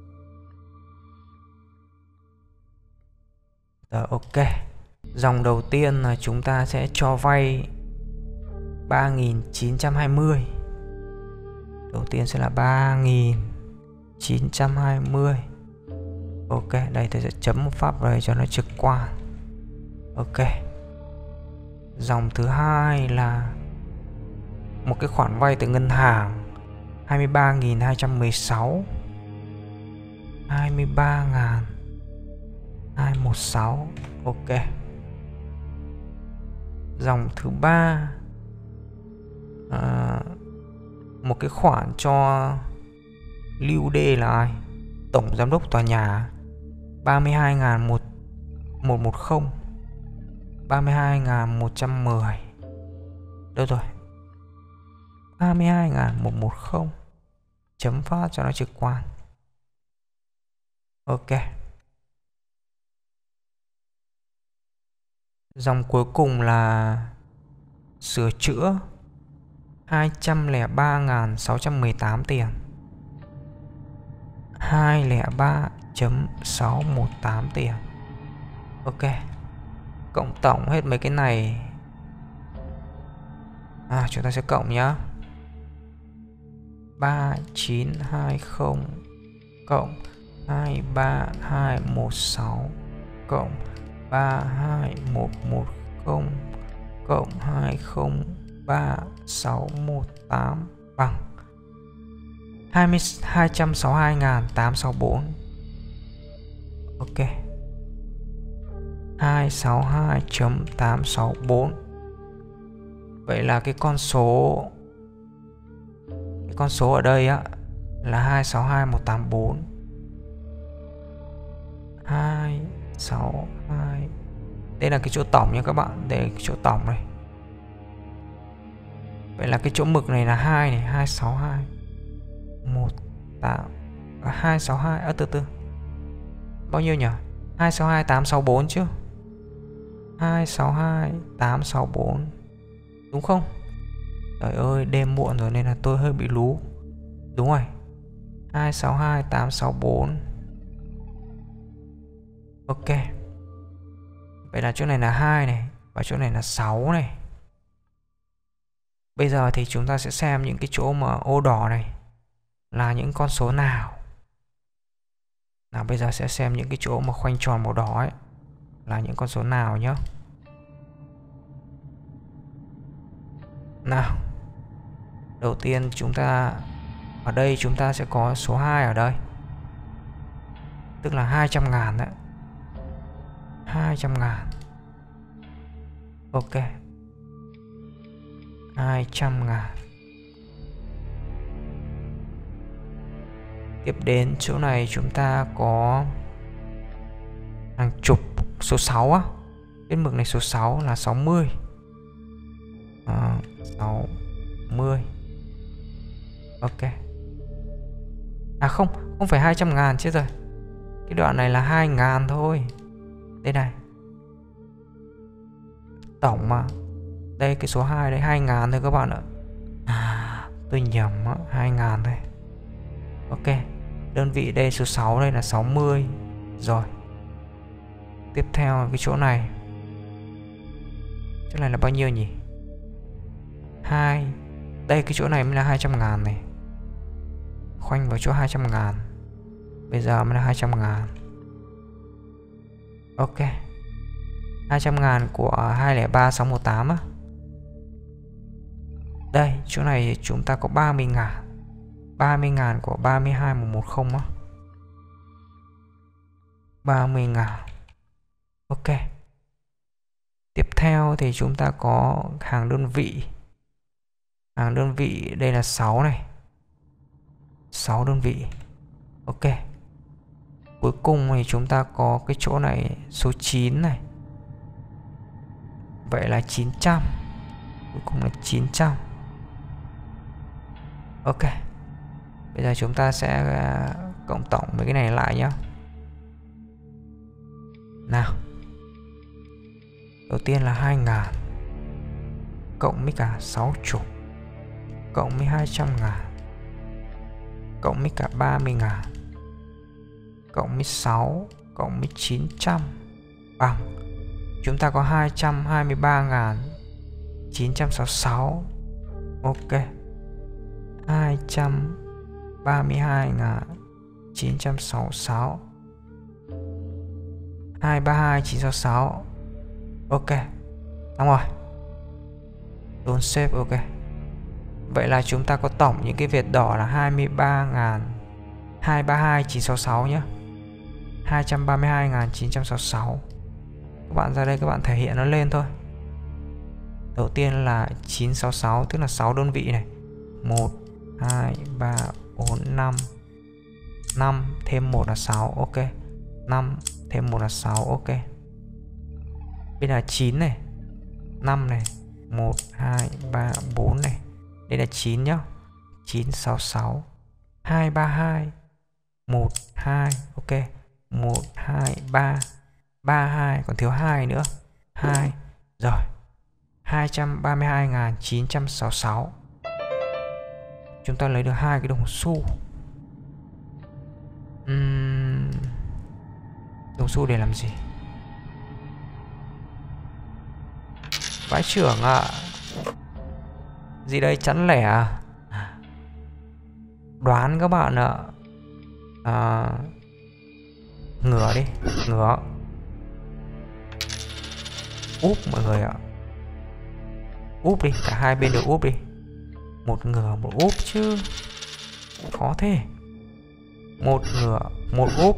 Rồi, ok. Dòng đầu tiên là chúng ta sẽ cho vay ba nghìn chín trăm hai mươi. Đầu tiên sẽ là ba nghìn chín trăm hai mươi. Ok, đây tôi sẽ chấm một phát vào đây cho nó trực quan. Ok. Dòng thứ hai là một cái khoản vay từ ngân hàng hai mươi ba nghìn hai trăm mười sáu. hai mươi ba nghìn hai trăm mười sáu. Ok. Dòng thứ ba à, một cái khoản cho Lưu D là ai? Tổng giám đốc tòa nhà ba mươi hai nghìn một trăm mười. ba mươi hai nghìn một trăm mười. Đâu rồi? ba mươi hai nghìn một trăm mười. Chấm phát cho nó trực quan. Ok. Dòng cuối cùng là sửa chữa hai trăm lẻ ba nghìn sáu trăm mười tám tiền. hai trăm lẻ ba phẩy sáu một tám tiền. Ok. Cộng tổng hết mấy cái này. À, chúng ta sẽ cộng nhá. ba chín hai không cộng hai ba hai một sáu cộng ba hai một một không cộng hai không ba sáu một tám bằng hai trăm sáu mươi hai nghìn tám trăm sáu mươi bốn. Ok. hai trăm sáu mươi hai phẩy tám trăm sáu mươi bốn. Vậy là cái con số Cái con số ở đây á là hai trăm sáu mươi hai nghìn một trăm tám mươi bốn. hai trăm sáu mươi hai. Đây là cái chỗ tổng nha các bạn. Đây là cái chỗ tổng này. Vậy là cái chỗ mực này là hai này, hai trăm sáu mươi hai một tám hai trăm sáu mươi hai. À, từ từ. Bao nhiêu nhỉ? hai trăm sáu mươi hai tám trăm sáu mươi bốn chứ. hai trăm sáu mươi hai tám trăm sáu mươi bốn. Đúng không? Trời ơi, đêm muộn rồi nên là tôi hơi bị lú. Đúng rồi. hai trăm sáu mươi hai tám trăm sáu mươi bốn. Ok. Vậy là chỗ này là hai này và chỗ này là sáu này. Bây giờ thì chúng ta sẽ xem những cái chỗ mà ô đỏ này là những con số nào. Nào bây giờ sẽ xem những cái chỗ mà khoanh tròn màu đỏ ấy là những con số nào nhé. Nào, đầu tiên chúng ta ở đây chúng ta sẽ có số hai ở đây, tức là hai trăm ngàn đấy. Hai trăm ngàn. Ok, hai trăm ngàn. Tiếp đến chỗ này chúng ta có hàng chục, số sáu á. Cái mực này số sáu là sáu mươi. À, sáu mươi. Ok. À không, không phải hai trăm ngàn chứ rồi. Cái đoạn này là hai ngàn thôi. Đây này. Tổng mà. Đây cái số hai đấy hai ngàn thôi các bạn ạ. À, tôi nhầm á, hai ngàn thôi. Ok. Đơn vị đây số sáu đây là sáu mươi. Rồi. Tiếp theo cái chỗ này. Chỗ này là bao nhiêu nhỉ? hai. Đây cái chỗ này mới là hai trăm ngàn này. Khoanh vào chỗ hai trăm ngàn. Bây giờ mới là hai trăm ngàn. Ok. hai trăm ngàn của hai không ba sáu một tám á. Đây, chỗ này chúng ta có ba mươi ngàn. ba mươi ngàn của ba mươi hai một một không á. ba mươi ngàn. Ok. Tiếp theo thì chúng ta có hàng đơn vị. Hàng đơn vị đây là sáu này. sáu đơn vị. Ok. Cuối cùng thì chúng ta có cái chỗ này số chín này. Vậy là chín trăm. Cuối cùng là chín trăm. Ok. Bây giờ chúng ta sẽ cộng tổng mấy cái này lại nhé. Nào. Đầu tiên là hai ngàn cộng với cả sáu mươi cộng với hai trăm ngàn cộng với cả ba mươi ngàn cộng với sáu cộng với chín trăm bằng, chúng ta có hai trăm hai mươi ba ngàn chín trăm sáu mươi sáu. Ok. hai trăm ba mươi hai ngàn chín trăm sáu mươi sáu. hai trăm ba mươi hai nghìn chín trăm sáu mươi sáu. Ok. Xong rồi. Don't save. Ok. Vậy là chúng ta có tổng những cái vệt đỏ là hai mươi ba ngàn hai trăm ba mươi hai nghìn chín trăm sáu mươi sáu nhé. hai trăm ba mươi hai nghìn chín trăm sáu mươi sáu. Các bạn ra đây các bạn thể hiện nó lên thôi. Đầu tiên là chín trăm sáu mươi sáu, tức là sáu đơn vị này. một, hai, ba, bốn, năm. năm thêm một là sáu. Ok. năm thêm một là sáu. Ok. Đây là chín này. năm này. một, hai, ba, bốn này. Đây là chín nhá. chín, sáu, sáu. hai, ba, hai. một, hai. Ok. một, hai, ba. ba, hai. Còn thiếu hai nữa. hai. Rồi. hai trăm ba mươi hai nghìn chín trăm sáu mươi sáu. Chúng ta lấy được hai cái đồng xu. uhm... Đồng xu để làm gì? Vãi trưởng ạ. À. Gì đây, chẵn lẻ à? Đoán các bạn ạ. À, ngửa đi. Ngửa. Úp mọi người ạ. Úp đi, cả hai bên đều úp đi. Một ngửa một úp chứ. Khó thế. Một ngửa một úp.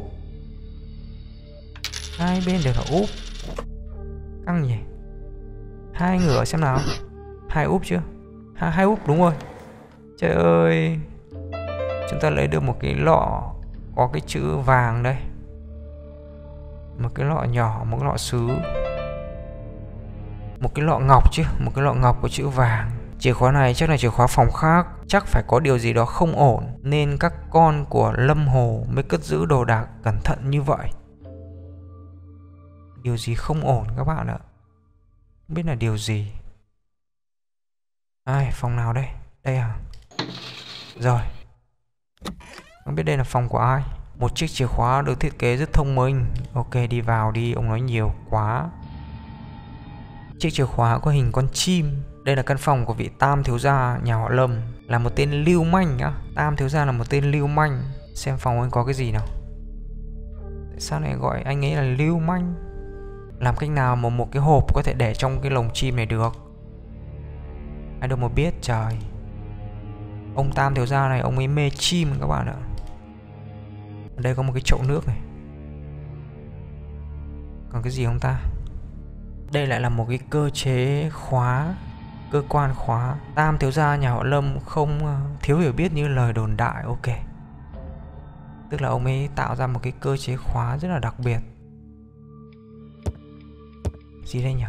Hai bên đều là úp. Căng nhỉ. Hai ngửa xem nào. Hai úp chưa? Hai, hai úp đúng rồi. Trời ơi. Chúng ta lấy được một cái lọ có cái chữ vàng đây. Một cái lọ nhỏ, một cái lọ sứ. Một cái lọ ngọc chứ. Một cái lọ ngọc có chữ vàng. Chìa khóa này chắc là chìa khóa phòng khác. Chắc phải có điều gì đó không ổn, nên các con của Lâm Hồ mới cất giữ đồ đạc cẩn thận như vậy. Điều gì không ổn các bạn ạ? Không biết là điều gì. Ai, phòng nào đây? Đây à? Rồi. Không biết đây là phòng của ai. Một chiếc chìa khóa được thiết kế rất thông minh. Ok, đi vào đi, ông nói nhiều quá. Chiếc chìa khóa có hình con chim. Đây là căn phòng của vị Tam thiếu gia nhà họ Lâm, là một tên lưu manh nhá. Tam thiếu gia là một tên lưu manh. Xem phòng anh có cái gì nào. Tại sao lại gọi anh ấy là lưu manh? Làm cách nào mà một cái hộp có thể để trong cái lồng chim này được? Ai đâu mà biết trời. Ông Tam thiếu gia này ông ấy mê chim các bạn ạ. Ở đây có một cái chậu nước này. Còn cái gì không ta? Đây lại là một cái cơ chế khóa, cơ quan khóa. Tam thiếu gia nhà họ Lâm không thiếu hiểu biết như lời đồn đại. Ok. Tức là ông ấy tạo ra một cái cơ chế khóa rất là đặc biệt. Gì đây nhỉ?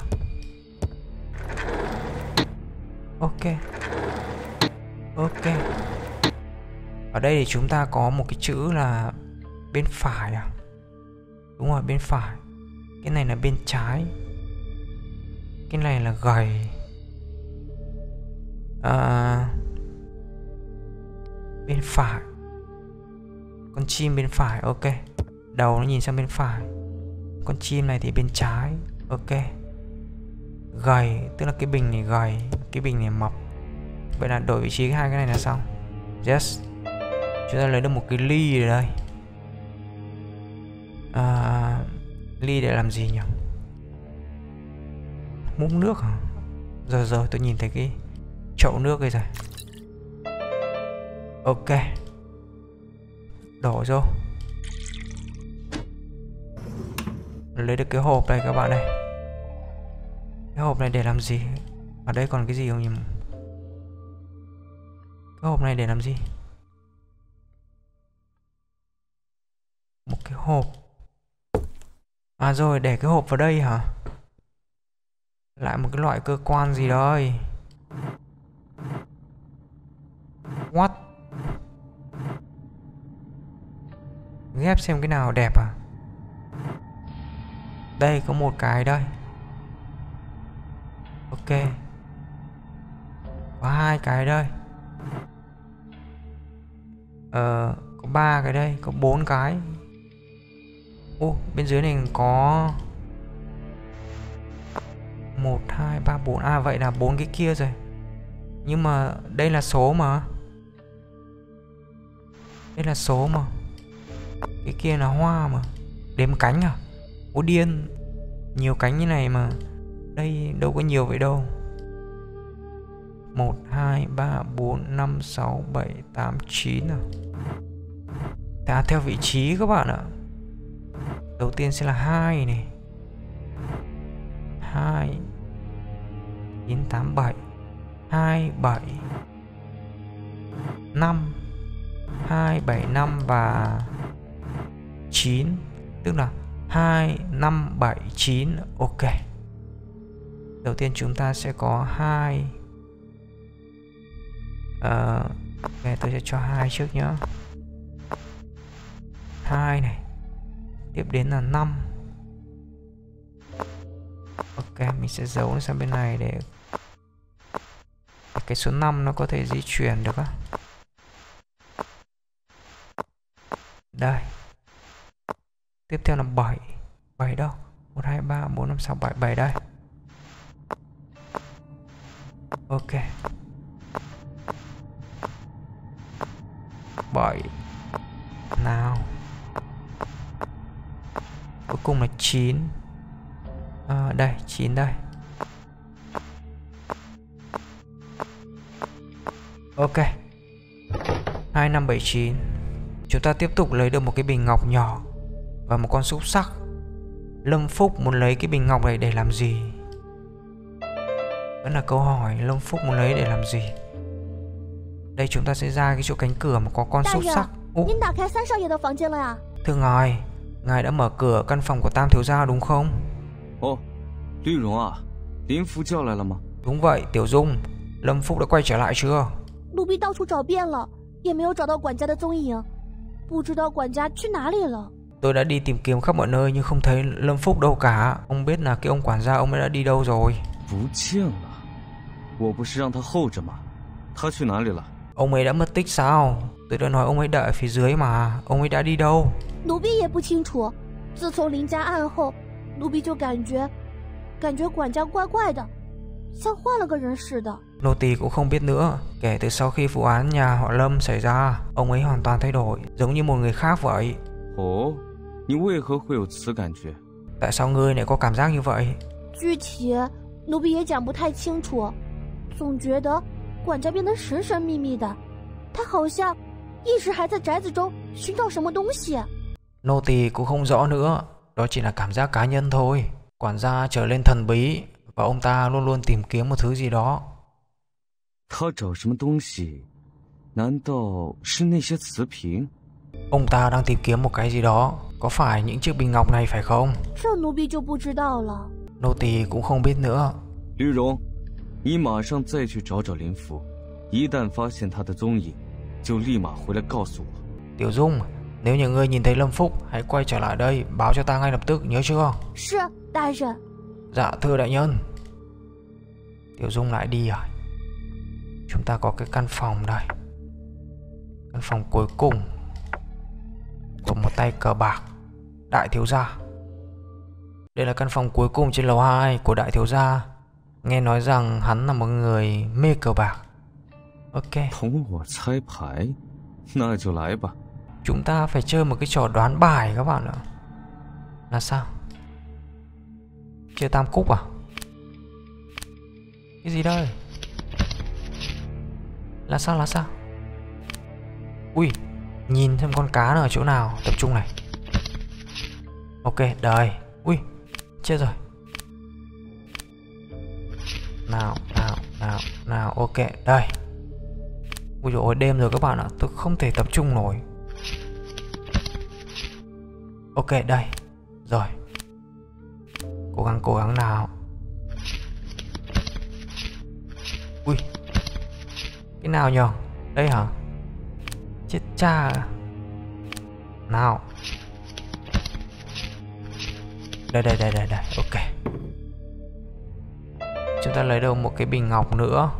Ok. Ok. Ở đây thì chúng ta có một cái chữ là bên phải à? Đúng rồi, bên phải. Cái này là bên trái. Cái này là gầy. À, bên phải. Con chim bên phải, ok. Đầu nó nhìn sang bên phải. Con chim này thì bên trái. Ok. Gầy, tức là cái bình này gầy, cái bình này mập. Vậy là đổi vị trí hai cái này là xong. Yes. Chúng ta lấy được một cái ly ở đây. À, ly để làm gì nhỉ? Múc nước hả? Rồi rồi tôi nhìn thấy cái chậu nước đây rồi. Ok. Đổ vô. Lấy được cái hộp này các bạn này. Cái hộp này để làm gì? Ở đây còn cái gì không nhỉ? Cái hộp này để làm gì? Một cái hộp. À rồi, để cái hộp vào đây hả? Lại một cái loại cơ quan gì đây? What? Ghép xem cái nào đẹp à? Đây có một cái đây. Ok. Có hai cái đây. Ờ, có ba cái đây, có bốn cái. Ô, bên dưới này có một, hai, ba, bốn. À vậy là bốn cái kia rồi. Nhưng mà đây là số mà. Đây là số mà. Cái kia là hoa mà. Đếm cánh à? Ô điên. Nhiều cánh như này mà. Đây đâu có nhiều vậy đâu. Một, hai, ba, bốn, năm, sáu, bảy, tám, chín à. Ta theo vị trí các bạn ạ. Đầu tiên sẽ là hai này. Hai, chín, tám, bảy. Hai, bảy, năm. Hai, bảy, năm và chín. Tức là hai, năm, bảy, chín. Ok. Đầu tiên chúng ta sẽ có hai. Ờ, ok, tôi sẽ cho hai trước nhá. Hai này. Tiếp đến là năm. Ok, mình sẽ giấu nó sang bên này để cái số năm nó có thể di chuyển được á. Đây. Tiếp theo là bảy. bảy đâu? một, hai, ba, bốn, năm, sáu, bảy. bảy đây. Ok. bảy. Nào. Cuối cùng là chín. À, đây, chín đây. Ok. hai, năm, bảy, chín. Chúng ta tiếp tục lấy được một cái bình ngọc nhỏ và một con xúc xắc. Lâm Phúc muốn lấy cái bình ngọc này để làm gì? Vẫn là câu hỏi. Lâm Phúc muốn lấy để làm gì? Đây chúng ta sẽ ra cái chỗ cánh cửa mà có con xúc xắc. Thưa ngài, ngài đã mở cửa căn phòng của Tam thiếu gia đúng không?
Ồ, Lư Rồng à,林Phúc叫来了吗?
Đúng vậy, Tiểu Dung. Lâm Phúc đã quay trở lại chưa?
Lục Bi 到处找遍了，也没有找到管家的踪影，不知道管家去哪里了。
Tôi đã đi tìm kiếm khắp mọi nơi nhưng không thấy Lâm Phúc đâu cả. Không biết là cái ông quản gia ông ấy đã đi đâu rồi.
不见了，我不是让他候着吗？他去哪里了？
Ông ấy đã mất tích sao? Tôi đã nói ông ấy đợi ở phía dưới mà. Ông ấy đã đi đâu?
奴婢也不清楚。自从林家案后，奴婢就感觉，感觉管家怪怪的， 像换了个人似的。
Nô tỳ cũng không biết nữa. Kể từ sau khi vụ án nhà họ Lâm xảy ra, ông ấy hoàn toàn thay đổi, giống như một người khác vậy.
Ồ, 你为何会有此感觉?
Tại sao ngươi lại có cảm giác như vậy?
具体奴婢也讲不太清楚，总觉得管家变得神神秘秘的，他好像一直还在宅子中寻找什么东西。
Nô tỳ cũng không rõ nữa, đó chỉ là cảm giác cá nhân thôi. Quản gia trở lên thần bí và ông ta luôn luôn tìm kiếm một thứ gì đó.
他找什么东西？难道是那些瓷瓶？
Ông ta đang tìm kiếm một cái gì đó. Có phải những chiếc bình ngọc này phải không?
这奴婢就不知道了。
Nô tỳ cũng không biết nữa.
绿荣，你马上再去找找林福，一旦发现他的踪影，就立马回来告诉我。
Tiểu Dung, nếu như ngươi nhìn thấy Lâm Phúc, hãy quay trở lại đây, báo cho ta ngay lập tức, nhớ chưa?
是，大人。
Dạ thưa đại nhân. Tiểu Dung lại đi rồi. Chúng ta có cái căn phòng đây. Căn phòng cuối cùng của một tay cờ bạc đại thiếu gia. Đây là căn phòng cuối cùng trên lầu hai của đại thiếu gia. Nghe nói rằng hắn là một người mê cờ bạc. Ok.
同我猜牌，那就来吧。
Chúng ta phải chơi một cái trò đoán bài các bạn ạ. Là sao? Chơi tam cúc à? Cái gì đây? Là sao là sao? Ui, nhìn xem con cá nó ở chỗ nào. Tập trung này. Ok, đời. Ui, chết rồi. Nào, nào, nào, nào. Ok, đây. Ui dồi ôi, đêm rồi các bạn ạ. Tôi không thể tập trung nổi. Ok, đây. Rồi. Cố gắng, cố gắng nào. Ui, cái nào nhờ? Đây hả? Chết cha. Nào. Đây, đây, đây, đây, đây. Ok. Chúng ta lấy được một cái bình ngọc nữa.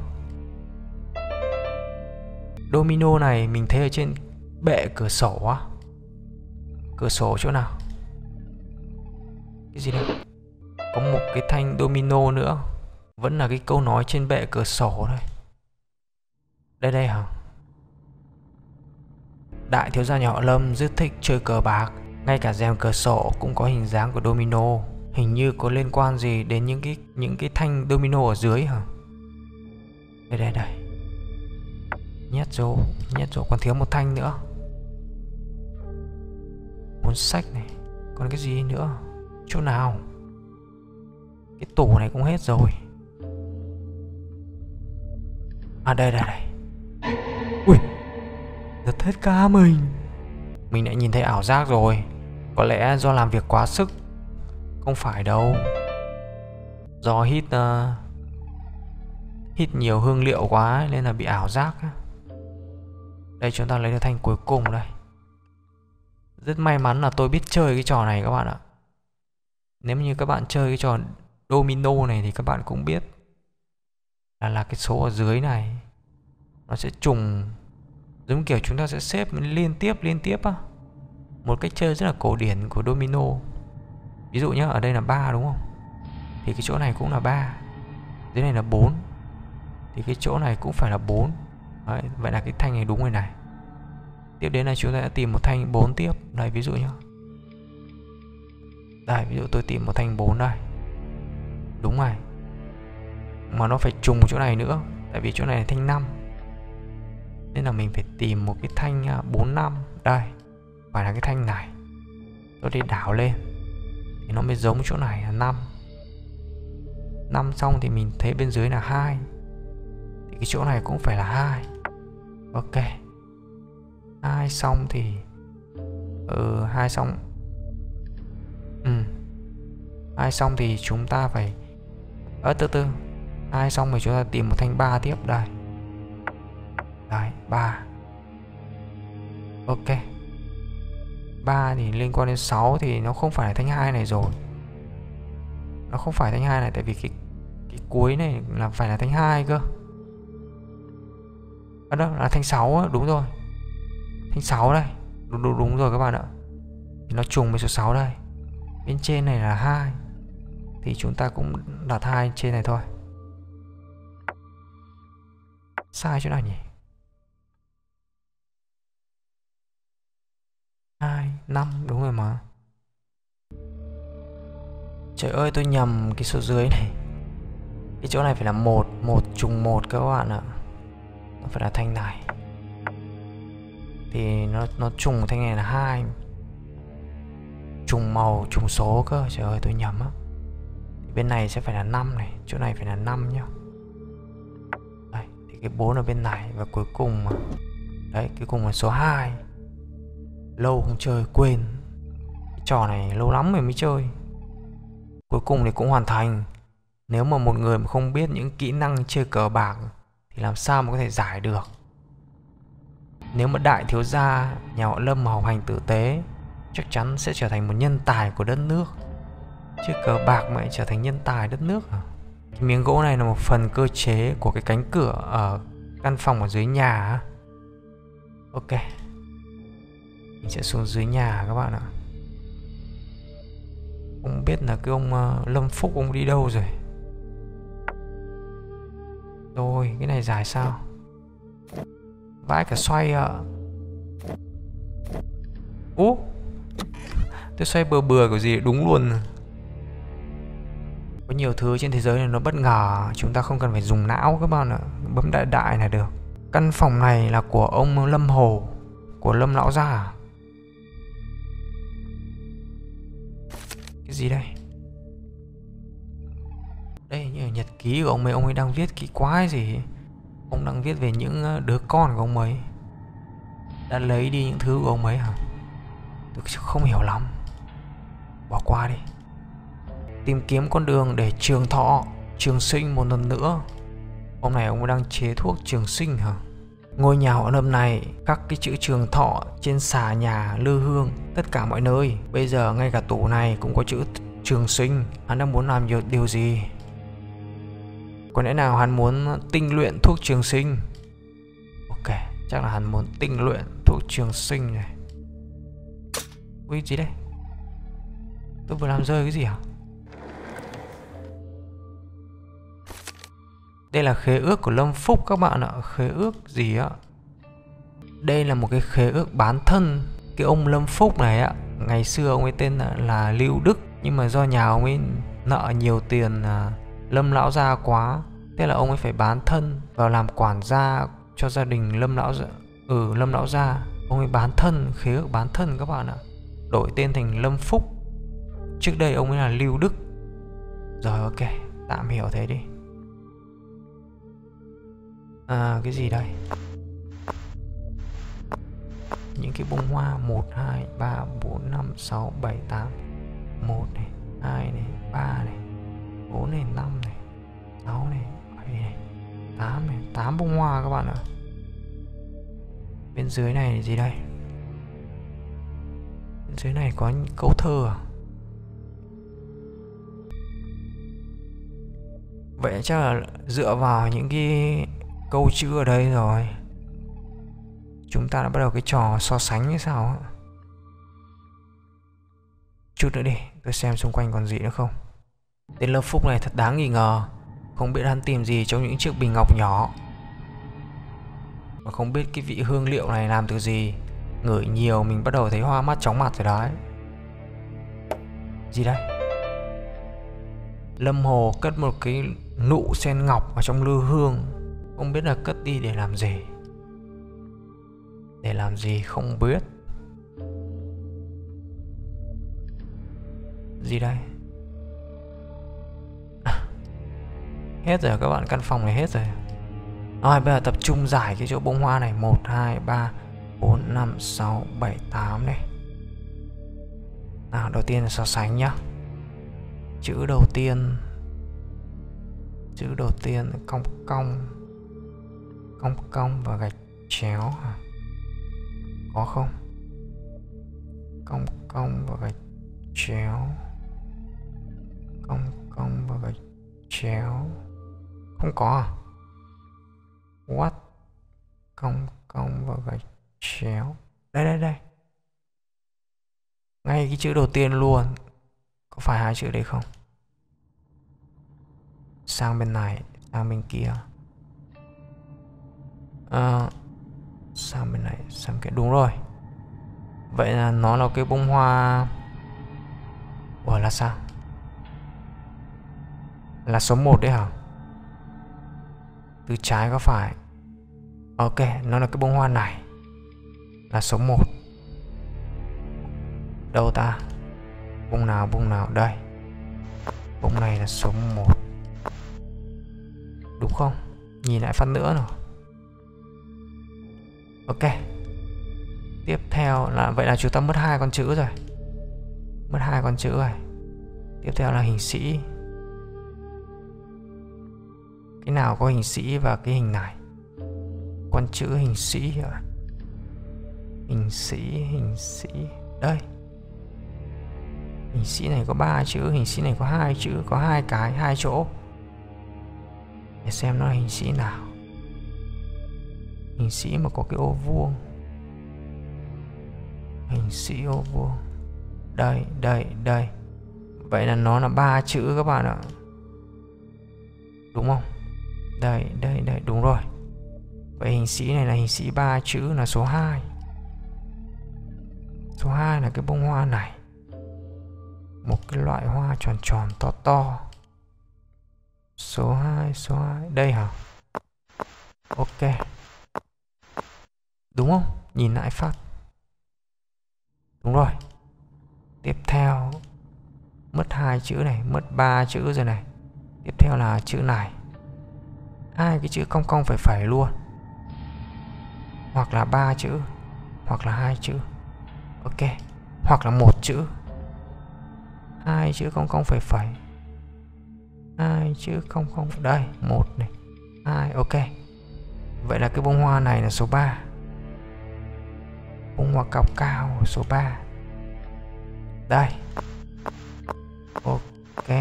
Domino này mình thấy ở trên bệ cửa sổ á. Cửa sổ chỗ nào? Cái gì đây? Có một cái thanh domino nữa. Vẫn là cái câu nói trên bệ cửa sổ thôi. Đây đây hả? Đại thiếu gia nhà họ Lâm rất thích chơi cờ bạc. Ngay cả rèm cửa sổ cũng có hình dáng của domino. Hình như có liên quan gì đến những cái những cái thanh domino ở dưới hả? Đây đây đây. Nhét vô, nhét vô, còn thiếu một thanh nữa. Cuốn sách này. Còn cái gì nữa? Chỗ nào? Cái tủ này cũng hết rồi. À đây đây đây. Ui, giật hết cả mình. Mình đã nhìn thấy ảo giác rồi. Có lẽ do làm việc quá sức. Không phải đâu. Do hít uh, hít nhiều hương liệu quá nên là bị ảo giác. Đây chúng ta lấy được thanh cuối cùng đây. Rất may mắn là tôi biết chơi cái trò này các bạn ạ. Nếu như các bạn chơi cái trò domino này thì các bạn cũng biết là là cái số ở dưới này nó sẽ trùng, giống kiểu chúng ta sẽ xếp liên tiếp liên tiếp á. Một cách chơi rất là cổ điển của domino. Ví dụ nhá, ở đây là ba đúng không? Thì cái chỗ này cũng là ba. Dưới này là bốn. Thì cái chỗ này cũng phải là bốn. Đấy, vậy là cái thanh này đúng rồi này. Tiếp đến là chúng ta sẽ tìm một thanh bốn tiếp. Đây ví dụ nhá. Đây ví dụ tôi tìm một thanh bốn đây. Đúng rồi. Mà nó phải trùng chỗ này nữa. Tại vì chỗ này là thanh năm. Nên là mình phải tìm một cái thanh bốn năm. Đây. Phải là cái thanh này. Tôi đi đảo lên thì nó mới giống chỗ này là năm. năm xong thì mình thấy bên dưới là hai. Thì cái chỗ này cũng phải là hai. Ok. hai xong thì Ừ hai xong Ừ hai xong thì chúng ta phải Ơ từ từ hai xong rồi chúng ta tìm một thanh ba tiếp. Đây. Đây ba. Ok. ba thì liên quan đến sáu thì nó không phải là thanh hai này rồi. Nó không phải thanh hai này. Tại vì cái, cái cuối này là phải là thanh hai cơ. À đó là thanh sáu á. Đúng rồi. Thanh sáu đây. Đúng, đúng, đúng rồi các bạn ạ. Thì nó trùng với số sáu đây. Bên trên này là hai. Thì chúng ta cũng đặt hai trên này thôi. Sai chỗ nào nhỉ? Hai, năm, đúng rồi mà. Trời ơi, tôi nhầm cái số dưới này. Cái chỗ này phải là một, một trùng một các bạn ạ. Nó phải là thanh này. Thì nó nó trùng thanh này là hai. Trùng màu, trùng số cơ. Trời ơi, tôi nhầm á. Bên này sẽ phải là năm này, chỗ này phải là năm nhá. Đây, thì cái bốn ở bên này và cuối cùng mà. Đấy, cuối cùng là số hai. Lâu không chơi quên. Cái trò này lâu lắm rồi mới chơi. Cuối cùng thì cũng hoàn thành. Nếu mà một người mà không biết những kỹ năng chơi cờ bạc thì làm sao mà có thể giải được. Nếu mà đại thiếu gia nhà họ Lâm mà học hành tử tế, chắc chắn sẽ trở thành một nhân tài của đất nước. Chứ cờ bạc mà lại trở thành nhân tài đất nước à? Cái miếng gỗ này là một phần cơ chế của cái cánh cửa ở căn phòng ở dưới nhà. Ok, mình sẽ xuống dưới nhà các bạn ạ. Không biết là cái ông uh, Lâm Phúc ông đi đâu rồi. Rồi, cái này dài sao? Vãi cả xoay ạ. Ú, tôi xoay bừa bừa kiểu gì đúng luôn. Có nhiều thứ trên thế giới này nó bất ngờ. Chúng ta không cần phải dùng não các bạn ạ. Bấm đại đại là được. Căn phòng này là của ông Lâm Hồ, của Lâm Lão Gia. Cái gì đây? Đây như là nhật ký của ông ấy. Ông ấy đang viết cái quái gì? Ông đang viết về những đứa con của ông ấy. Đã lấy đi những thứ của ông ấy hả? Tôi không hiểu lắm. Bỏ qua đi. Tìm kiếm con đường để trường thọ, trường sinh một lần nữa. Hôm nay ông đang chế thuốc trường sinh hả? Ngôi nhà họ Lâm này, các cái chữ trường thọ trên xà nhà, lư hương, tất cả mọi nơi. Bây giờ ngay cả tủ này cũng có chữ trường sinh. Hắn đang muốn làm điều, điều gì? Có lẽ nào hắn muốn tinh luyện thuốc trường sinh? Ok, chắc là hắn muốn tinh luyện thuốc trường sinh này. Ui, gì đây? Tôi vừa làm rơi cái gì hả? Đây là khế ước của Lâm Phúc các bạn ạ. Khế ước gì á? Đây là một cái khế ước bán thân. Cái ông Lâm Phúc này á, ngày xưa ông ấy tên là, là Lưu Đức. Nhưng mà do nhà ông ấy nợ nhiều tiền à, Lâm Lão Gia quá, thế là ông ấy phải bán thân vào làm quản gia cho gia đình Lâm Lão Gia. Ừ, Lâm Lão Gia. Ông ấy bán thân, khế ước bán thân các bạn ạ. Đổi tên thành Lâm Phúc. Trước đây ông ấy là Lưu Đức. Rồi ok, tạm hiểu thế đi. À, cái gì đây? Những cái bông hoa một, hai, ba, bốn, năm, sáu, bảy, tám. Một này, hai này, ba này, bốn này, năm này, sáu này, bảy này, tám này. Tám bông hoa các bạn ạ. Bên dưới này là gì đây? Bên dưới này có câu thơ à? Vậy chắc là dựa vào những cái câu chữ ở đây rồi chúng ta đã bắt đầu cái trò so sánh hay sao á. Chút nữa đi, tôi xem xung quanh còn gì nữa không. Tên Lâm Phúc này thật đáng nghi ngờ. Không biết hắn tìm gì trong những chiếc bình ngọc nhỏ, và không biết cái vị hương liệu này làm từ gì. Ngửi nhiều mình bắt đầu thấy hoa mắt chóng mặt rồi đấy. Gì đây? Lâm Hồ cất một cái nụ sen ngọc ở trong lư hương. Không biết là cất đi để làm gì. Để làm gì không biết. Gì đây? À, hết rồi các bạn, căn phòng này hết rồi. Rồi bây giờ tập trung giải cái chỗ bông hoa này. Một, hai, ba, bốn, năm, sáu, bảy, tám này. Nào, đầu tiên là so sánh nhá. Chữ đầu tiên. Chữ đầu tiên cong cong, cong cong và gạch chéo hả? Có không? Cong cong và gạch chéo, cong cong và gạch chéo. Không có à? What? Cong cong và gạch chéo. Đây đây đây. Ngay cái chữ đầu tiên luôn. Có phải hai chữ đấy không? Sang bên này, sang bên kia. À, sang bên này, sang cái đúng rồi. Vậy là nó là cái bông hoa. Ủa là sao? Là số một đấy hả? Từ trái có phải? Ok, nó là cái bông hoa này. Là số một. Đâu ta? Bông nào, bông nào? Đây. Bông này là số một. Đúng không? Nhìn lại phát nữa rồi. Ok. Tiếp theo là vậy là chúng ta mất hai con chữ rồi. Mất hai con chữ rồi. Tiếp theo là hình sĩ. Cái nào có hình sĩ và cái hình này? Con chữ hình sĩ à? Hình sĩ, hình sĩ. Đây. Hình sĩ này có ba chữ, hình sĩ này có hai chữ, có hai cái, hai chỗ. Để xem nó là hình sĩ nào. Hình sĩ mà có cái ô vuông. Hình sĩ ô vuông. Đây, đây, đây. Vậy là nó là ba chữ các bạn ạ. Đúng không? Đây, đây, đây, đúng rồi. Vậy hình sĩ này là hình sĩ ba chữ là số hai. Số hai là cái bông hoa này. Một cái loại hoa tròn tròn to to. Số hai, số hai. Đây hả? Ok. Đúng không? Nhìn lại phát. Đúng rồi. Tiếp theo mất hai chữ này, mất ba chữ rồi này. Tiếp theo là chữ này. Hai cái chữ cong cong phải phải luôn. Hoặc là ba chữ, hoặc là hai chữ. Ok. Hoặc là một chữ. Hai chữ cong cong phải phải. Hai chữ cong cong. Đây, một này, hai. Ok. Vậy là cái bông hoa này là số ba. Bông hoa cao cao số ba. Đây. Ok.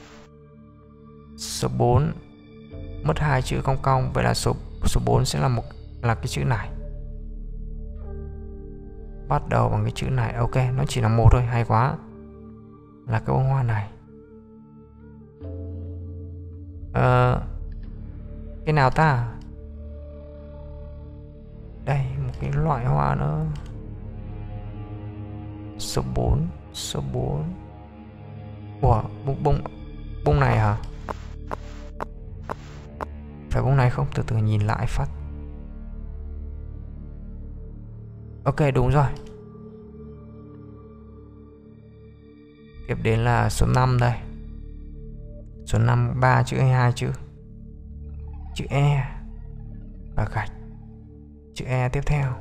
Số bốn. Mất hai chữ cong cong. Vậy là số số bốn sẽ là một là cái chữ này. Bắt đầu bằng cái chữ này. Ok, nó chỉ là một thôi, hay quá. Là cái bông hoa này. Ờ, cái nào ta? Đây, một cái loại hoa nữa. Số bốn. Số bốn. Ủa, bông, bông, bông này hả? Phải bông này không? Từ từ nhìn lại phát. Ok, đúng rồi. Tiếp đến là số năm đây. Số năm, ba chữ hay hai chữ? Chữ E và gạch. Chữ E tiếp theo.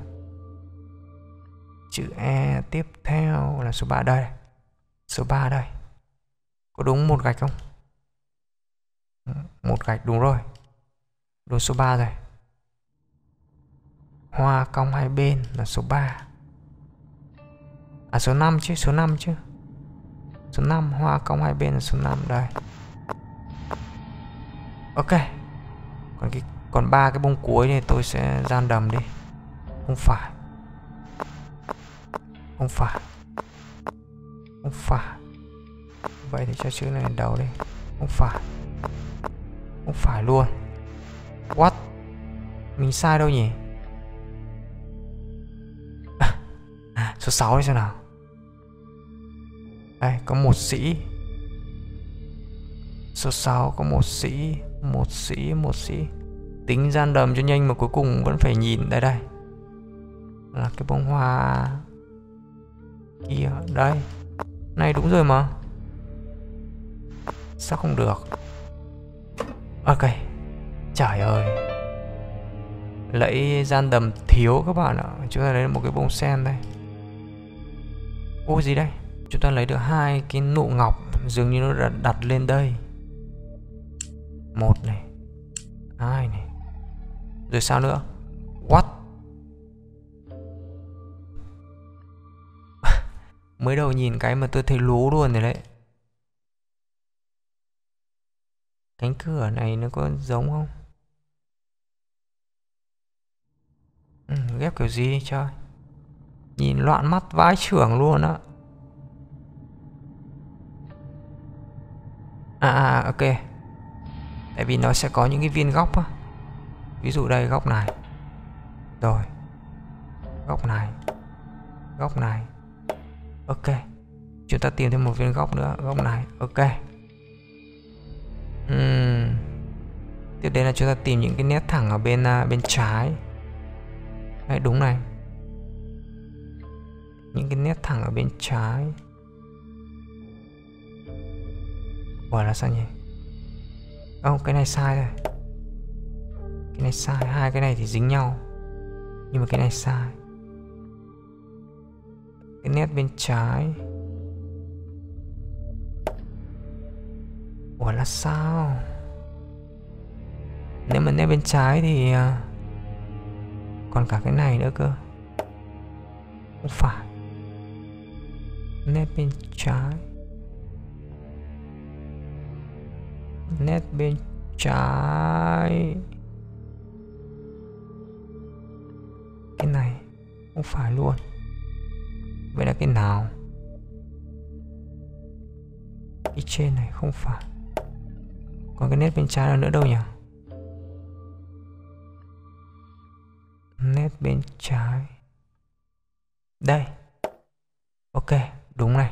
Chữ E tiếp theo là số ba đây. Số ba đây. Có đúng một gạch không? Một gạch, đúng rồi. Đúng số ba rồi. Hoa cong hai bên là số ba. À số năm chứ, số năm chứ. Số năm, hoa cong hai bên là số năm đây. Ok. Còn cái còn ba cái bông cuối này tôi sẽ gian đầm đi. Không phải. Không phải. Không phải. Vậy thì cho chữ này lên đầu đi. Không phải. Không phải luôn. What? Mình sai đâu nhỉ? Số sáu đi xem nào. Đây, có một sĩ. Số sáu có một sĩ. Một sĩ, một sĩ. Tính gian đầm cho nhanh mà cuối cùng vẫn phải nhìn. Đây đây. Là cái bông hoa kia. Đây. Này đúng rồi mà. Sao không được? Ok. Trời ơi. Lấy gian đầm thiếu các bạn ạ. Chúng ta lấy một cái bông sen đây. Ô gì đây? Chúng ta lấy được hai cái nụ ngọc. Dường như nó đã đặt lên đây. Một này. Hai này. Rồi sao nữa? What? Mới đầu nhìn cái mà tôi thấy lú luôn rồi đấy. Cánh cửa này nó có giống không? Ừ, ghép kiểu gì trời? Nhìn loạn mắt vãi chưởng luôn á. À, à ok. Tại vì nó sẽ có những cái viên góc á. Ví dụ đây góc này. Rồi, góc này, góc này. Ok, chúng ta tìm thêm một viên góc nữa, góc này. Ok. uhm. Tiếp đến là chúng ta tìm những cái nét thẳng ở bên uh, bên trái. Đấy, đúng này. Những cái nét thẳng ở bên trái. Ủa là sao nhỉ? Không, cái này sai rồi. Cái này sai, hai cái này thì dính nhau. Nhưng mà cái này sai. Cái nét bên trái. Ủa là sao? Nếu mà nét bên trái thì uh, còn cả cái này nữa cơ. Không phải. Nét bên trái. Nét bên trái. Cái này không phải luôn. Vậy là cái nào? Cái trên này không phải. Còn cái nét bên trái là nữa đâu nhỉ? Nét bên trái. Đây. Ok, đúng này.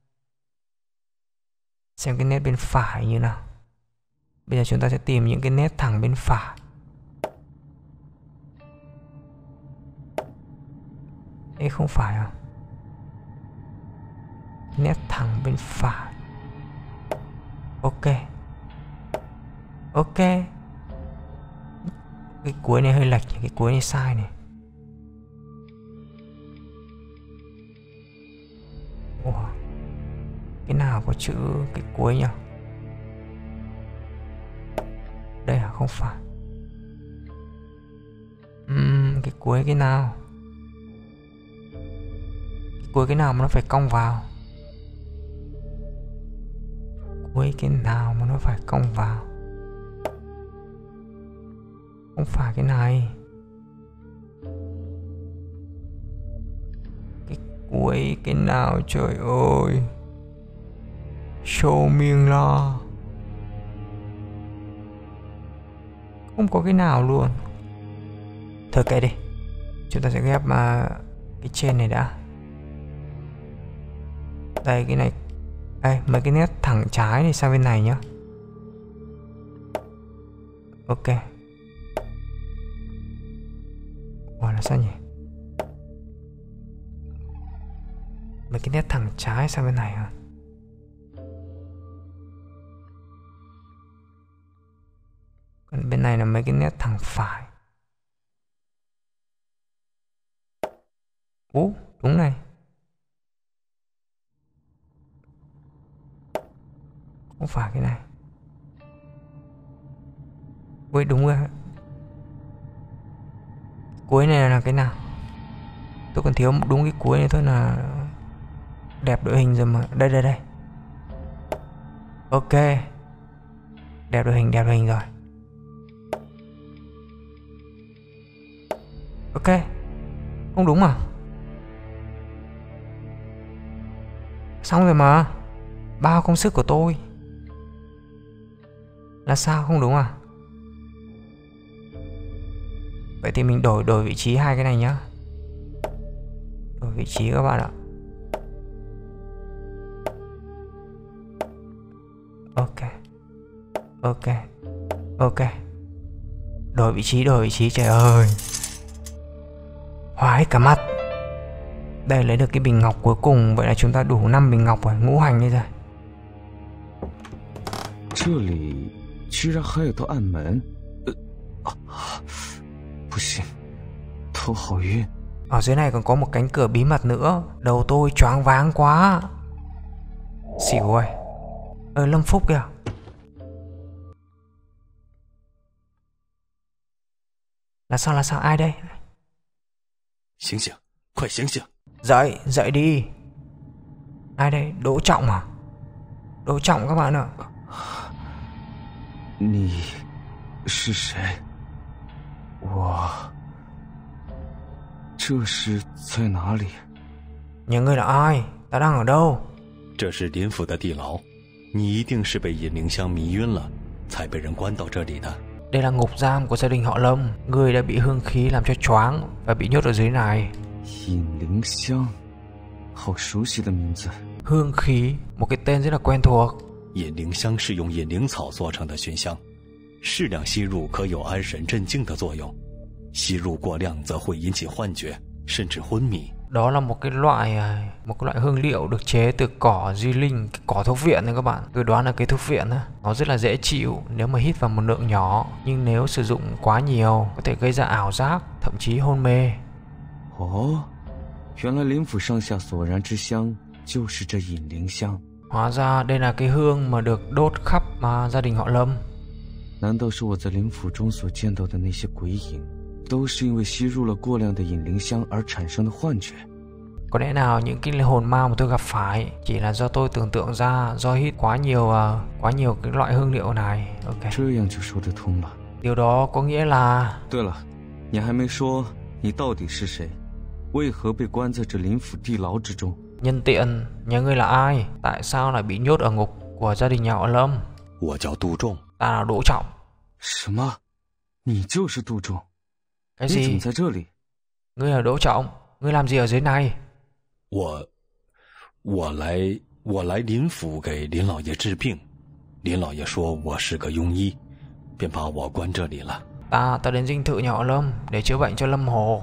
Xem cái nét bên phải như nào. Bây giờ chúng ta sẽ tìm những cái nét thẳng bên phải. Đây không phải à? Nét thẳng bên phải. Ok. Ok. Cái cuối này hơi lệch, cái cuối này sai này. Ủa, cái nào có chữ cái cuối nhỉ? Đây à? Không phải. uhm, Cái cuối cái nào? Cái cuối cái nào mà nó phải cong vào? Cuối cái nào mà nó phải cong vào? Không phải cái này. Cái cuối cái nào trời ơi? Show miệng lo. Không có cái nào luôn. Thôi kệ đi. Chúng ta sẽ ghép mà cái trên này đã. Đây cái này. Đây mấy cái nét thẳng trái này sang bên này nhá. Ok. Ủa là sao nhỉ? Mấy cái nét thẳng trái sang bên này hả? Còn bên này là mấy cái nét thẳng phải. Ú, đúng này. Không phải cái này. Ui, đúng rồi. Cuối này là cái nào? Tôi còn thiếu đúng cái cuối này thôi là đẹp đội hình rồi mà. Đây đây đây. Ok. Đẹp đội hình, đẹp đội hình rồi. Ok. Không đúng à? Xong rồi mà. Bao công sức của tôi. Là sao không đúng à? Vậy thì mình đổi đổi vị trí hai cái này nhá. Đổi vị trí các bạn ạ. Ok. Ok. Ok. Đổi vị trí, đổi vị trí, trời ơi. Hoái cả mắt. Đây lấy được cái bình ngọc cuối cùng. Vậy là chúng ta đủ năm bình ngọc rồi. Ngũ hành đây rồi.
这里居然还有道暗门，呃，啊，不行，头好晕。
Ở dưới này còn có một cánh cửa bí mật nữa. Đầu tôi choáng váng quá. Xỉu rồi. Ờ, Lâm Phúc kìa. Là sao, là sao, ai đây?
醒醒，快醒醒！
Dậy, dậy đi. Ai đây? Đỗ Trọng à? Đỗ Trọng các bạn ạ.
你是谁？我这是在哪里？
Những người là ai? Ta đang ở đâu?
这是林府的地牢，你一定是被引灵香迷晕了，才被人关到这里的。
đây là ngục giam của gia đình họ Lâm. Người đã bị hương khí làm cho choáng và bị nhốt ở dưới này.
引灵香，好熟悉的名字。
Hương khí, một cái tên rất là quen thuộc.
引灵香是用引灵草做成的熏香，适量吸入可有安神镇静的作用，吸入过量则会引起幻觉，甚至昏迷。
Đó là một cái loại một cái loại hương liệu được chế từ cỏ di linh, cái cỏ thuốc viện này các bạn. Tôi đoán là cái thuốc viện á, nó rất là dễ chịu nếu mà hít vào một lượng nhỏ, nhưng nếu sử dụng quá nhiều có thể gây ra ảo giác, thậm chí hôn mê.
哦，原来林府上下所燃之香就是这引灵香。
Hóa ra đây là cái hương mà được đốt khắp mà gia đình họ Lâm.
难道是我在林府中所见到的那些鬼影，都是因为吸入了过量的引灵香而产生的幻觉？
Có lẽ nào những cái hồn ma mà tôi gặp phải chỉ là do tôi tưởng tượng ra do hít quá nhiều uh, quá nhiều cái loại hương liệu này. Ok.
这样就说得通了。
Điều đó có nghĩa là
对了，你还没说你到底是谁，为何被关在这林府地牢之中？
nhân tiện, nhà ngươi là ai? Tại sao lại bị nhốt ở ngục của gia đình nhà họ Lâm?
我叫杜仲，
Ta là Đỗ Trọng.
什么？你就是杜仲？
Cái
你怎
gì?
么在这里？
Ngươi là Đỗ Trọng? Ngươi làm gì ở dưới này?
我我来我来林府给林老爷治病，林老爷说我是个庸医，便把我关这里了。
Ta, ta đến dinh thự nhà họ Lâm để chữa bệnh cho Lâm Hồ.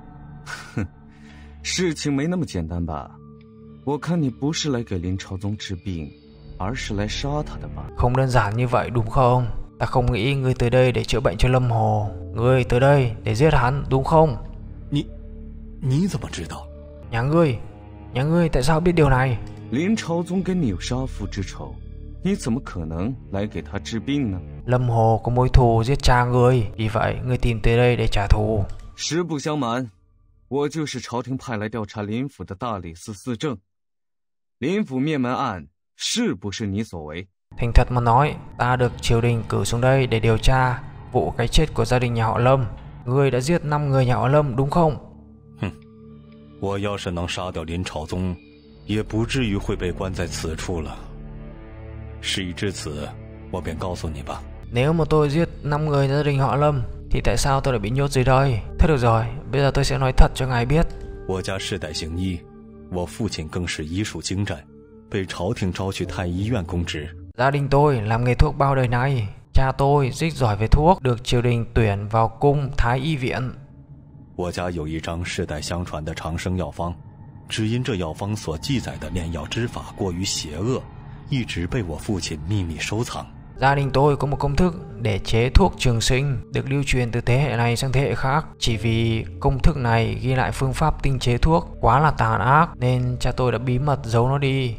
事情没那么简单吧？我看你不是来给林朝宗治病，而是来杀他的吧？
Không đơn giản như vậy đúng không? Ta không nghĩ ngươi tới đây để chữa bệnh cho Lâm Hồ. Ngươi tới đây để giết hắn đúng không?
你你怎么知道？
Nhà ngươi, nhà ngươi tại sao biết điều này?
林朝宗跟你有杀父之仇，你怎么可能来给他治病呢？
Lâm Hồ có mối thù giết cha ngươi, vì vậy ngươi tìm tới đây để trả thù.
实不相瞒，我就是朝廷派来调查林府的大理寺司正。林府灭门案是不是你所为？
Thành thật mà nói, ta được triều đình cử xuống đây để điều tra vụ cái chết của gia đình nhà họ Lâm. Ngươi đã giết năm người nhà họ Lâm đúng không?
我要是能杀掉林朝宗，也不至于会被关在此处了。事已至此，我便告诉你吧。
Nếu mà tôi giết năm người gia đình họ Lâm, thì tại sao tôi lại bị nhốt dưới đây? Thế được rồi, bây giờ tôi sẽ nói thật cho ngài biết.
我家世代行医，我父亲更是医术精湛，被朝廷招去太医院供职。
Gia đình tôi làm nghề thuốc bao đời nay. Cha tôi rất giỏi về thuốc, được triều đình tuyển vào cung Thái Y viện.
我家有一张世代相传的长生药方，只因这药方所记载的炼药之法过于邪恶，一直被我父亲秘密收藏。
Gia đình tôi có một công thức để chế thuốc trường sinh được lưu truyền từ thế hệ này sang thế hệ khác. Chỉ vì công thức này ghi lại phương pháp tinh chế thuốc quá là tàn ác nên cha tôi đã bí mật giấu nó đi.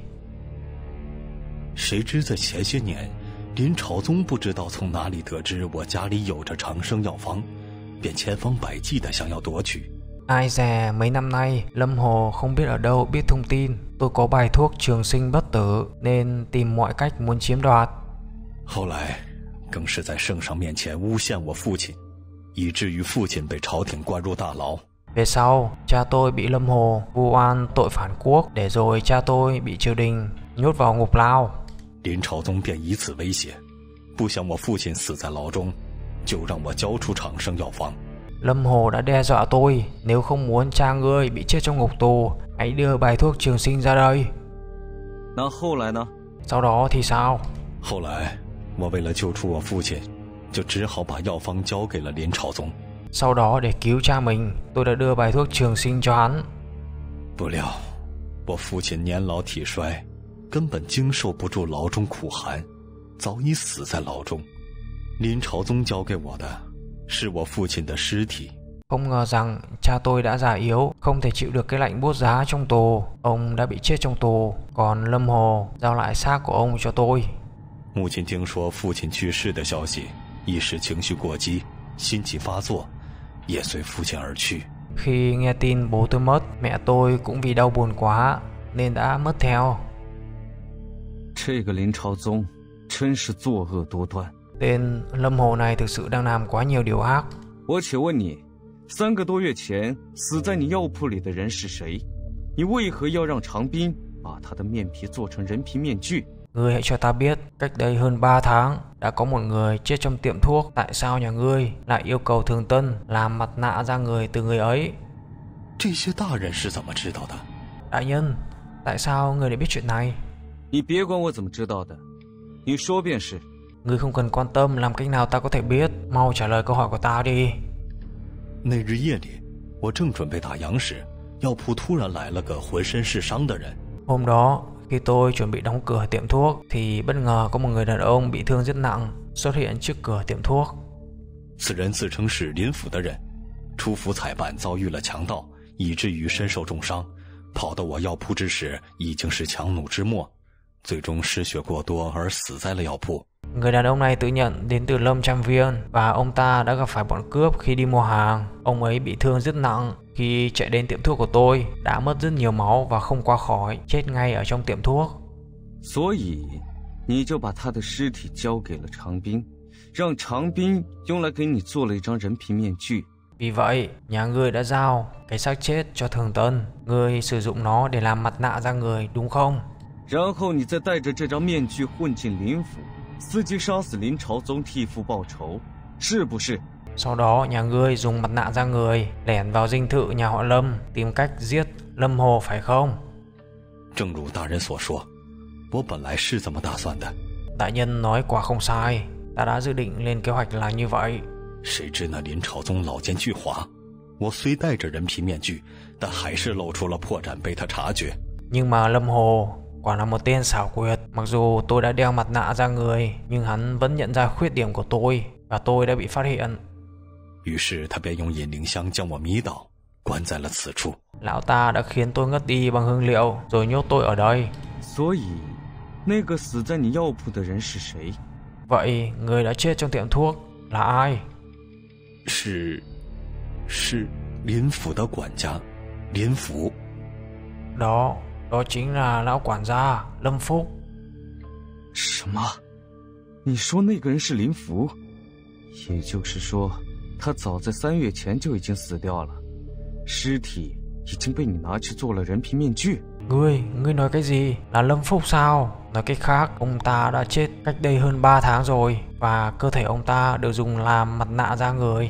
谁知在前些年，林朝宗不知道从哪里得知我家里有着长生药方，便千方百计的想要夺取。
Ai dè mấy năm nay Lâm Hồ không biết ở đâu biết thông tin tôi có bài thuốc trường sinh bất tử nên tìm mọi cách muốn chiếm đoạt.
后来，更是在圣上面前诬陷我父亲，以至于父亲被朝廷关入大牢。
Về sau, cha tôi bị Lâm Hồ vu oan tội phản quốc, để rồi cha tôi bị triều đình nhốt vào ngục lao.
林朝宗便以此威胁，不想我父亲死在牢中，就让我交出长生药方。
Lâm Hồ đã đe dọa tôi, nếu không muốn cha ngươi bị chết trong ngục tù, hãy đưa bài thuốc trường sinh ra đây.
那后来呢？
Sau đó thì sao?
后来，我为了救出我父亲，就只好把药方交给了林朝宗。
Sau đó để cứu cha mình, tôi đã đưa bài thuốc trường sinh cho hắn.
不料，我父亲年老体衰，根本经受不住牢中苦寒，早已死在牢中。林朝宗交给我的，是我父亲的尸体。
Không ngờ rằng cha tôi đã già yếu, không thể chịu được cái lạnh buốt giá trong tù. Ông đã bị chết trong tù, còn Lâm Hồ giao lại xác của ông cho tôi.
母亲听说父亲去世的消息，一时情绪过激，心悸发作，也随父亲而去。
Khi nghe tin bố tôi mất, mẹ tôi cũng vì đau buồn quá nên đã mất theo.
这个林朝宗真是作恶多端。
Tên Lâm Hồ này thực sự đang làm quá nhiều điều ác.
我且问你，三个多月前死在你药铺里的人是谁？你为何要让长斌把他的面皮做成人皮面具？
Ngươi hãy cho ta biết, cách đây hơn ba tháng, đã có một người chết trong tiệm thuốc. Tại sao nhà ngươi lại yêu cầu Thường Tân làm mặt nạ ra người từ người ấy?
这些大人是怎么知道的？
Đại nhân, tại sao người lại biết chuyện này?
你别管我怎么知道的，你说便是。
Ngươi không cần quan tâm làm cách nào ta có thể biết. Mau trả lời câu hỏi của ta đi.
那日夜里，我正准备打烊时，药铺突然来了个浑身是伤的人。
Hôm đó, khi tôi chuẩn bị đóng cửa tiệm thuốc thì bất ngờ có một người đàn ông bị thương rất nặng xuất hiện trước cửa tiệm thuốc.
此人自称是林府的人，出府采办遭遇了强盗，以至于身受重伤，跑到我药铺之时已经是强弩之末，最终失血过多而死在了药铺。
Người đàn ông này tự nhận đến từ Lâm Trang Viên và ông ta đã gặp phải bọn cướp khi đi mua hàng. Ông ấy bị thương rất nặng khi chạy đến tiệm thuốc của tôi, đã mất rất nhiều máu và không qua khỏi, chết ngay ở trong tiệm thuốc.
所以你就把他的尸体交给了长斌，让长斌用来给你做了一张人皮面具。
Vì vậy, nhà ngươi đã giao cái xác chết cho Thường Tân. Ngươi sử dụng nó để làm mặt nạ ra người, đúng không?
然后你再带着这张面具混进林府，伺机杀死林朝宗替父报仇，是不是？
Sau đó nhà ngươi dùng mặt nạ ra người, lẻn vào dinh thự nhà họ Lâm, tìm cách giết Lâm Hồ phải không?
正如大人所说，我本来是这么打算的。
Đại nhân nói quả không sai, ta đã dự định lên kế hoạch là như vậy.
谁知那林朝宗老奸巨猾，我虽戴着人皮面具，但还是露出了破绽被他察觉。
Nhưng mà Lâm Hồ quả là một tên xảo quyệt. Mặc dù tôi đã đeo mặt nạ ra người, nhưng hắn vẫn nhận ra khuyết điểm của tôi và tôi đã bị phát hiện.
于是他便用引灵香将我迷倒，关在了此处。
Lão ta đã khiến tôi ngất đi bằng hương liệu rồi nhốt tôi ở đây.
所以，那个死在你药铺的人是谁？
Vậy người đã chết trong tiệm thuốc là ai?
是，是林府的管家，林福。
Đó, đó chính là lão quản gia Lâm Phúc.
什么？你说那个人是林福？也就是说，他早在三月前就已经死掉了，尸体已经被你拿去做了人皮面具。
Ngươi, ngươi nói cái gì? Là Lâm Phúc sao? Nói cách khác, ông ta đã chết cách đây hơn ba tháng rồi và cơ thể ông ta được dùng làm mặt nạ ra người.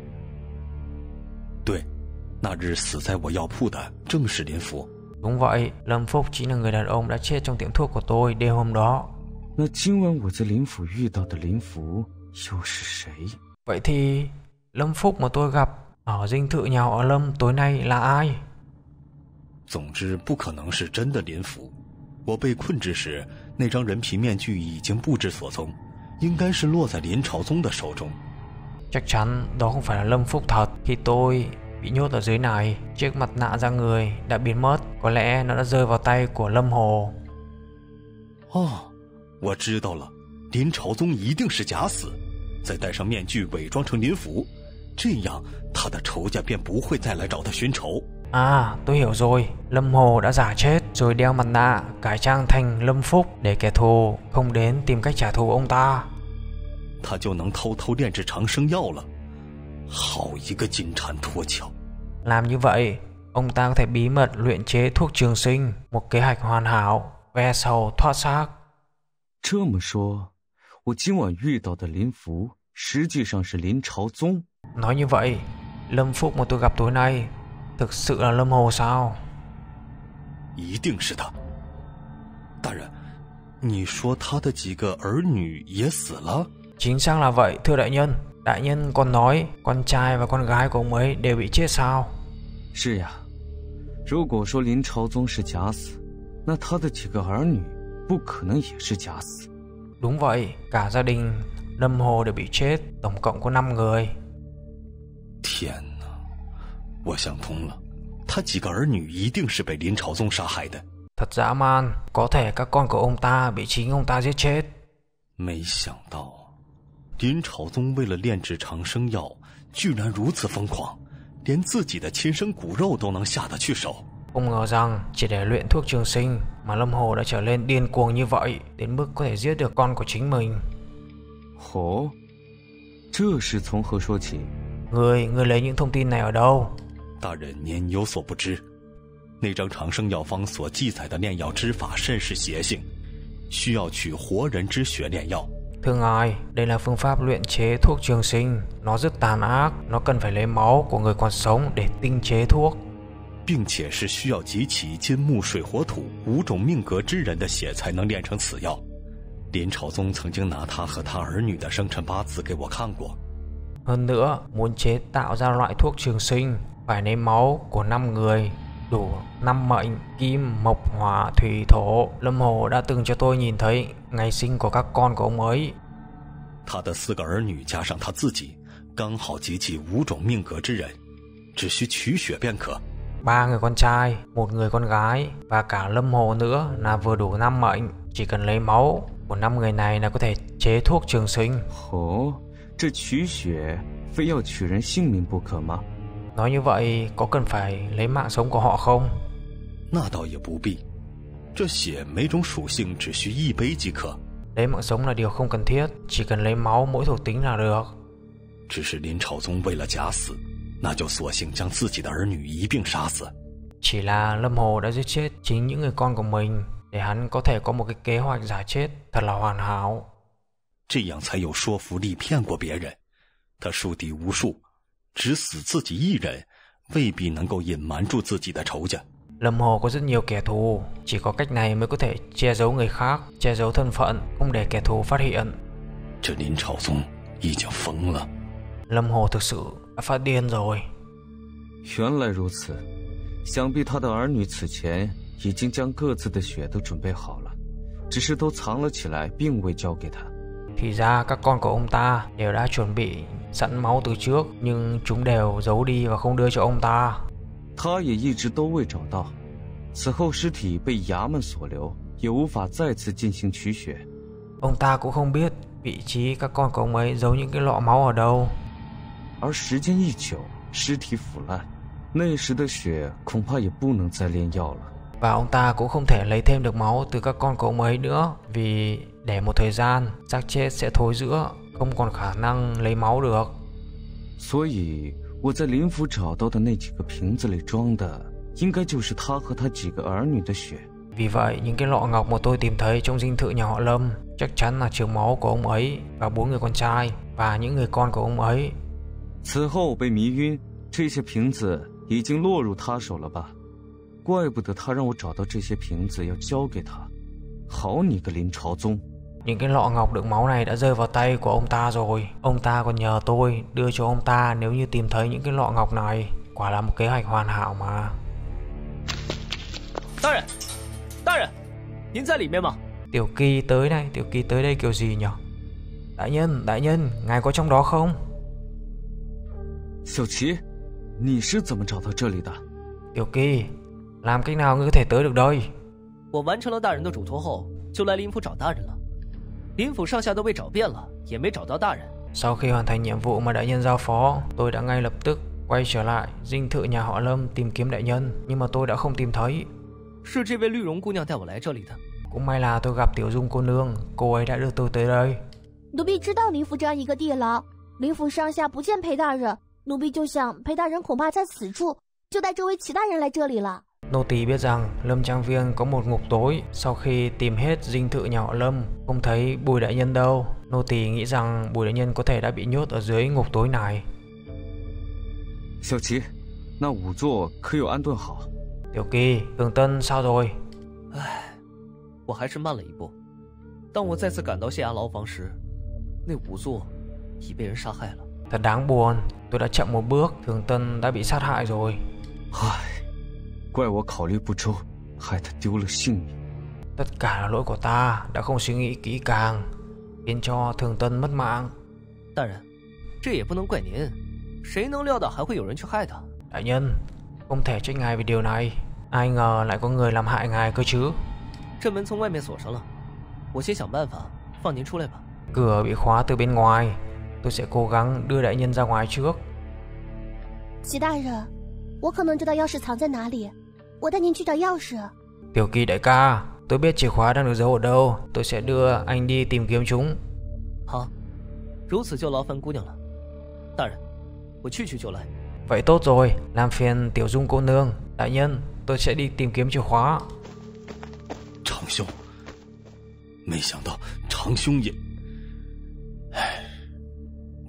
对，那日死在我药铺的正是林福。
Đúng vậy, Lâm Phúc chính là người đàn ông đã chết trong tiệm thuốc của tôi đêm hôm đó.
那今晚我在林府遇到的林福又是谁？
Vậy thì Lâm Phúc mà tôi gặp ở dinh thự nhà họ Lâm tối nay là ai?
总之不可能是真的林福。我被困之时，那张人皮面具已经不知所踪，应该是落在林朝宗的手中。
Chắc chắn đó không phải là Lâm Phúc thật. Khi tôi bị nhốt ở dưới này, chiếc mặt nạ ra người đã biến mất. Có lẽ nó đã rơi vào tay của Lâm Hồ.
哦，我知道了，林朝宗一定是假死，再戴上面具伪装成林福，这样他的仇家便不会再来找他寻仇。
À, tôi hiểu rồi. Lâm Hồ đã giả chết rồi đeo mặt nạ cải trang thành Lâm Phúc để kẻ thù không đến tìm cách trả thù ông ta.
他就能偷偷炼制长生药了。好一个金蝉脱壳！
Làm như vậy, ông ta có thể bí mật luyện chế thuốc trường sinh, một kế hoạch hoàn hảo, ve sầu thoát xác.
这么说，我今晚遇到的林福实际上是林朝宗。
Nói như vậy, Lâm Phúc mà tôi gặp tối nay thực sự là Lâm Hồ sao?
一定是他。大人，你说他的几个儿女也死了？
Chính xác là vậy, thưa đại nhân. Đại nhân còn nói con trai và con gái của ông ấy đều bị chết sao?
是呀，如果说林朝宗是假死，那他的几个儿女不可能也是假死。
Đúng vậy, cả gia đình Lâm Hồ đều bị chết, tổng cộng có năm người.
天哪，我想通了，他几个儿女一定是被林朝宗杀害的。
Thật dã man, có thể các con của ông ta bị chính ông ta giết chết.
没想到，林朝宗为了炼制长生药，居然如此疯狂，连自己的亲生骨肉都能下得去手。
Không ngờ rằng chỉ để luyện thuốc trường sinh mà Lâm Hồ đã trở nên điên cuồng như vậy, đến mức có thể giết được con của chính mình.
哦，这是从何说起？
Người, người lấy những thông tin này ở đâu?
大人您有所不知，那张长生药方所记载的炼药之法甚是邪性，需要取活人之血炼药。
Thưa ngài, đây là phương pháp luyện chế thuốc trường sinh. Nó rất tàn ác, nó cần phải lấy máu của người còn sống để tinh chế thuốc，
并且是需要集齐金木水火土五种命格之人的血才能炼成此药。林朝宗曾经拿他和他儿女的生辰八字给我看过。
Hơn nữa, muốn chế tạo ra loại thuốc trường sinh phải lấy máu của năm người, đủ năm mệnh kim, mộc, hỏa, thủy, thổ. Lâm Hồ đã từng cho tôi nhìn thấy ngày sinh của các con của ông ấy.
他的四个儿女加上他自己，刚好集齐五种命格之人，只需取血便可。
Ba người con trai, một người con gái và cả Lâm Hồ nữa là vừa đủ năm mệnh. Chỉ cần lấy máu của năm người này là có thể chế thuốc trường sinh.
哦，这取血非要取人性命不可吗？
Nói như vậy có cần phải lấy mạng sống của họ không?
那倒也不必，这血每种属性只需一杯即可。
Lấy mạng sống là điều không cần thiết, chỉ cần lấy máu mỗi thuộc tính là được.
只是林朝宗为了假死，那就索性将自己的儿女一并杀死。
Chỉ là Lâm Hồ đã giết chết chính những người con của mình để hắn có thể có một cái kế hoạch giả chết thật là hoàn hảo.
这样才有说服力骗过别人。他树敌无数，只死自己一人，未必能够隐瞒住自己的仇家。
Lâm Hồ có rất nhiều kẻ thù, chỉ có cách này mới có thể che giấu người khác, che giấu thân phận, không để kẻ thù phát hiện.
这林朝宗已经疯了。
Lâm Hồ thực sự đã phát điên rồi.
原来如此，想必他的儿女此前已经将各自的血都准备好了，只是都藏了起来，并未交给他。
Thì ra các con của ông ta đều đã chuẩn bị sẵn máu từ trước, nhưng chúng đều giấu đi và không đưa cho ông ta.
他也一直都未找到，此后尸体被衙门所留，也无法再次进行取血。
Ông ta cũng không biết vị trí các con của ông ấy giấu những cái lọ máu ở đâu.
而时间一久，尸体腐烂，那时的血恐怕也不能再炼药了。
Và ông ta cũng không thể lấy thêm được máu từ các con của ông ấy nữa, vì để một thời gian xác chết sẽ thối rữa, không còn khả năng lấy máu được.
所以我在林府找到的那几个瓶子里装的，应该就是他和他几个儿女的血。
Vì vậy, những cái lọ ngọc mà tôi tìm thấy trong dinh thự nhà họ Lâm chắc chắn là chứa máu của ông ấy và bốn người con trai và những người con của ông ấy.
此后被迷晕，这些瓶子已经落入他手了吧？怪不得他让我找到这些瓶子要交给他。好你个林朝宗！
Những cái lọ ngọc đựng máu này đã rơi vào tay của ông ta rồi. Ông ta còn nhờ tôi đưa cho ông ta nếu như tìm thấy những cái lọ ngọc này. Quả là một kế hoạch hoàn hảo mà.
大人，大人，您在里面吗？
Tiểu Kỳ tới này, Tiểu Kỳ tới đây kiểu gì nhỉ? Đại nhân, đại nhân, ngài có trong đó không?
小琪，你是怎么找到这里的？
Tiểu Kỳ, làm cách nào ngươi có thể tới được đây?
我完成了大人的嘱托后，就来林府找大人了。林府上下都被找遍了，也没找到大人。
Sau khi hoàn thành nhiệm vụ mà đại nhân giao phó, tôi đã ngay lập tức quay trở lại dinh thự nhà họ Lâm tìm kiếm đại nhân, nhưng mà tôi đã không tìm thấy.
是这位绿绒姑娘带我来这里的。
Cũng may là tôi gặp Tiểu Dung cô nương, cô ấy đã đưa tôi tới đây.
奴婢知道林府这样一个地牢，林府上下不见裴大人，奴婢就想裴大人恐怕在此处，就带这位齐大人来这里了。
Nô tỳ biết rằng Lâm Trang Viên có một ngục tối. Sau khi tìm hết dinh thự nhà họ Lâm, không thấy Bùi đại nhân đâu. Nô tỳ nghĩ rằng Bùi đại nhân có thể đã bị nhốt ở dưới ngục tối này.
小琪，那仵作可有安顿好？
Tiểu Kỳ, Tường Tân sao rồi?
唉，我还是慢了一步。当我再次赶到县衙牢房时，那仵作已被人杀害了。
Thật đáng buồn, tôi đã chậm một bước, Tường Tân đã bị sát hại rồi.
唉，怪我考虑不周，害他丢了性命。
Tất cả là lỗi của ta, đã không suy nghĩ kỹ càng, khiến cho Thường Tân mất mạng.
大人，这也不能怪您，谁能料到还会有人去害他？
Đại nhân, không thể trách ngài về điều này. Ai ngờ lại có người làm hại ngài cơ chứ.
这门从外面锁上了，我先想办法放您出来吧。
Cửa bị khóa từ bên ngoài, tôi sẽ cố gắng đưa đại nhân ra ngoài trước.
齐大人，我可能知道钥匙藏在哪里，我带您去找钥匙。
Tiểu Kỳ đại ca, tôi biết chìa khóa đang được giấu ở đâu, tôi sẽ đưa anh đi tìm kiếm chúng.
好，如此就劳烦姑娘了。大人，我去去就来。
Vậy tốt rồi, làm phiền Tiểu Dung cô nương. Đại nhân, tôi sẽ đi tìm kiếm chìa khóa.
长兄，没想到长兄也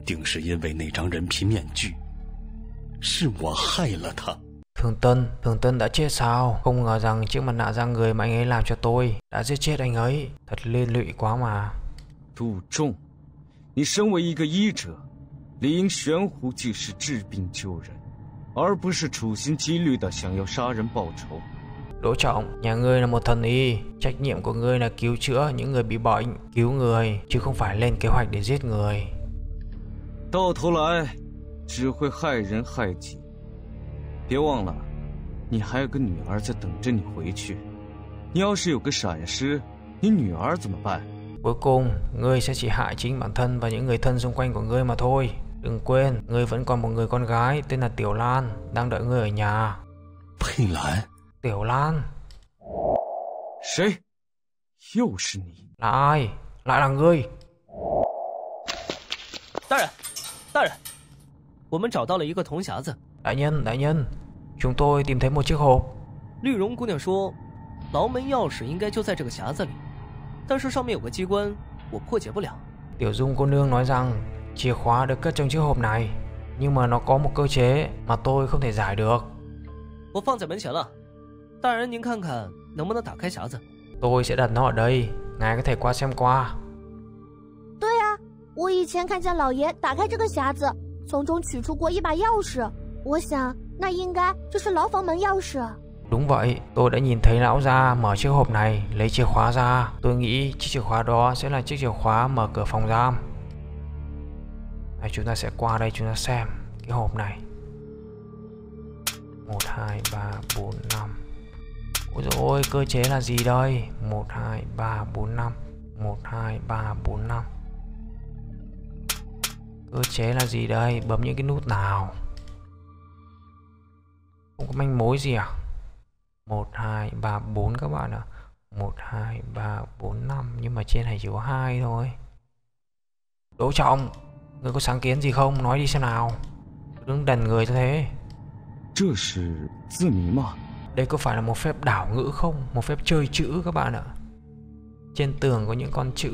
定是因为那张人皮面具，是我害了他。
Thường Tân, Thường Tân đã chết sao? Không ngờ rằng chiếc mặt nạ da người mà anh ấy làm cho tôi đã giết chết anh ấy. Thật liên lụy quá mà.
杜仲，你身为一个医者，理应悬壶济世，治病救人，而不是处心积虑的想要杀人报仇。
Đỗ Trọng, nhà ngươi là một thần y, trách nhiệm của ngươi là cứu chữa những người bị bệnh, cứu người, chứ không phải lên kế hoạch để giết người.
到头来，只会害人害己。别忘了，你还有个女儿在等着你回去。你要是有个闪失，你女儿怎么办？
Cuối cùng, ngươi sẽ chỉ hại chính bản thân và những người thân xung quanh của ngươi mà thôi. Đừng quên, ngươi vẫn còn một người con gái tên là Tiểu Lan đang đợi ngươi ở nhà.
佩兰，
Tiểu Lan,
谁？又是你？
là ai? Lại là ngươi.
大人，大人，我们找到了一个铜匣子。
Đại nhân, đại nhân, chúng tôi tìm thấy một chiếc hộp.
绿绒姑娘说，牢门钥匙应该就在这个匣子里，但是上面有个机关，我破解不了。
Tiểu Dung cô nương nói rằng chìa khóa được cất trong chiếc hộp này, nhưng mà nó có một cơ chế mà tôi không thể giải được.
我放在门前了，大人您看看能不能打开匣子。
Tôi sẽ đặt nó ở đây, ngài có thể qua xem qua.
对啊，我以前看见老爷打开这个匣子，从中取出过一把钥匙。我想，那应该就是牢房门钥匙。
Đúng vậy, tôi đã nhìn thấy lão già mở chiếc hộp này, lấy chìa khóa ra. Tôi nghĩ chiếc chìa khóa đó sẽ là chiếc chìa khóa mở cửa phòng giam. Này, chúng ta sẽ qua đây chúng ta xem cái hộp này. Một, hai, ba, bốn, năm. Ôi dồi ôi, cơ chế là gì đây? Một, hai, ba, bốn, năm. Một, hai, ba, bốn, năm. Cơ chế là gì đây? Bấm những cái nút nào? Không có manh mối gì à? Một, hai, ba, bốn các bạn ạ. Một, hai, ba, bốn, năm. Nhưng mà trên này chỉ có hai thôi. Đỗ Trọng, người có sáng kiến gì không? Nói đi xem nào. Đừng đần người cho thế.
这是字谜吗？
Đây có phải là một phép đảo ngữ không? Một phép chơi chữ các bạn ạ. Trên tường có những con chữ.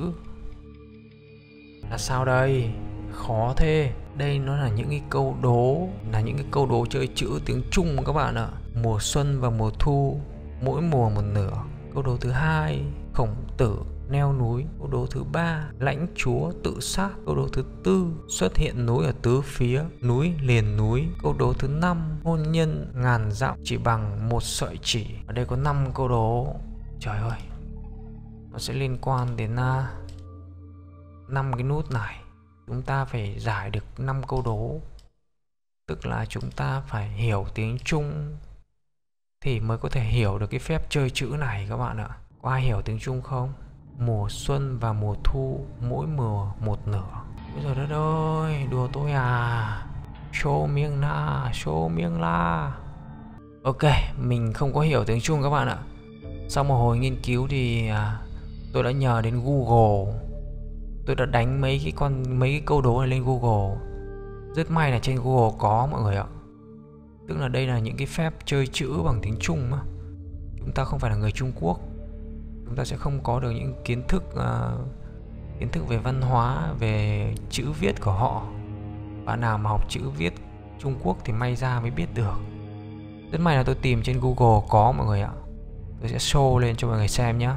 Là sao đây? Khó thế. Đây nó là những cái câu đố, là những cái câu đố chơi chữ tiếng Trung các bạn ạ. Mùa xuân và mùa thu, mỗi mùa một nửa. Câu đố thứ hai, Khổng Tử leo núi. Câu đố thứ ba, Lãnh chúa tự sát. Câu đố thứ tư, xuất hiện núi ở tứ phía, núi liền núi. Câu đố thứ năm, hôn nhân ngàn dặm chỉ bằng một sợi chỉ. Ở đây có năm câu đố. Trời ơi, nó sẽ liên quan đến năm cái nút này. Chúng ta phải giải được năm câu đố. Tức là chúng ta phải hiểu tiếng Trung thì mới có thể hiểu được cái phép chơi chữ này các bạn ạ. Có ai hiểu tiếng Trung không? Mùa xuân và mùa thu, mỗi mùa một nửa. Bây giờ đất ơi, đùa tôi à? Show miếng na, show miếng la. Ok, mình không có hiểu tiếng Trung các bạn ạ. Sau một hồi nghiên cứu thì à, tôi đã nhờ đến Google. Tôi đã đánh mấy cái con mấy cái câu đố này lên Google. Rất may là trên Google có mọi người ạ. Tức là đây là những cái phép chơi chữ bằng tiếng Trung á. Chúng ta không phải là người Trung Quốc, chúng ta sẽ không có được những kiến thức uh, kiến thức về văn hóa, về chữ viết của họ. Bạn nào mà học chữ viết Trung Quốc thì may ra mới biết được. Rất may là tôi tìm trên Google có mọi người ạ. Tôi sẽ show lên cho mọi người xem nhé.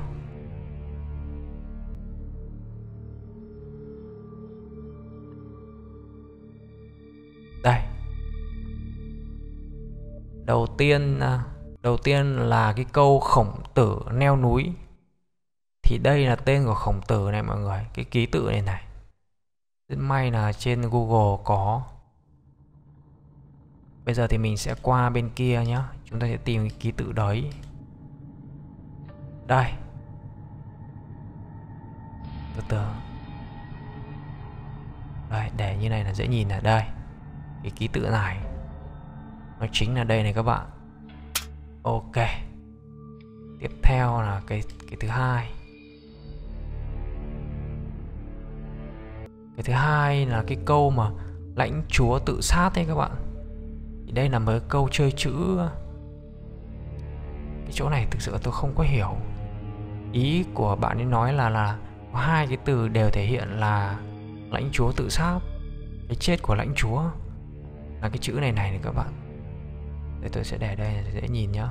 Đây. Đầu tiên Đầu tiên là cái câu Khổng Tử leo núi. Thì đây là tên của Khổng Tử này mọi người. Cái ký tự này này. Rất may là trên Google có. Bây giờ thì mình sẽ qua bên kia nhé. Chúng ta sẽ tìm cái ký tự đấy. Đây. Từ từ. Đây, để như này là dễ nhìn ở đây. Cái ký tự này nó chính là đây này các bạn. Ok. Tiếp theo là cái cái thứ hai. Cái thứ hai là cái câu mà lãnh chúa tự sát đấy các bạn. Thì đây là một câu chơi chữ. Cái chỗ này thực sự tôi không có hiểu. Ý của bạn ấy nói là là có hai cái từ đều thể hiện là lãnh chúa tự sát. cái chết của lãnh chúa là cái chữ này này này các bạn. Để tôi sẽ để đây để dễ nhìn nhá.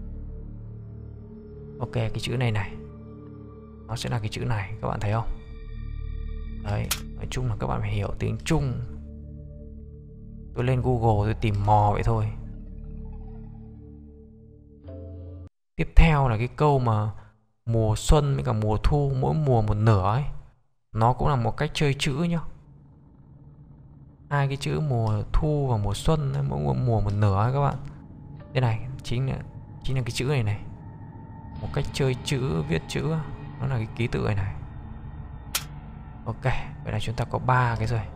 Ok, cái chữ này này nó sẽ là cái chữ này, các bạn thấy không? Đấy, nói chung là các bạn phải hiểu tiếng Trung. Tôi lên Google tôi tìm mò vậy thôi. Tiếp theo là cái câu mà mùa xuân với cả mùa thu, mỗi mùa một nửa ấy. Nó cũng là một cách chơi chữ nhá. Hai cái chữ mùa thu và mùa xuân ấy, mỗi mùa một nửa ấy các bạn. Đây này chính là chính là cái chữ này này. Một cách chơi chữ, viết chữ, nó là cái ký tự này này. Ok, vậy là chúng ta có ba cái rồi.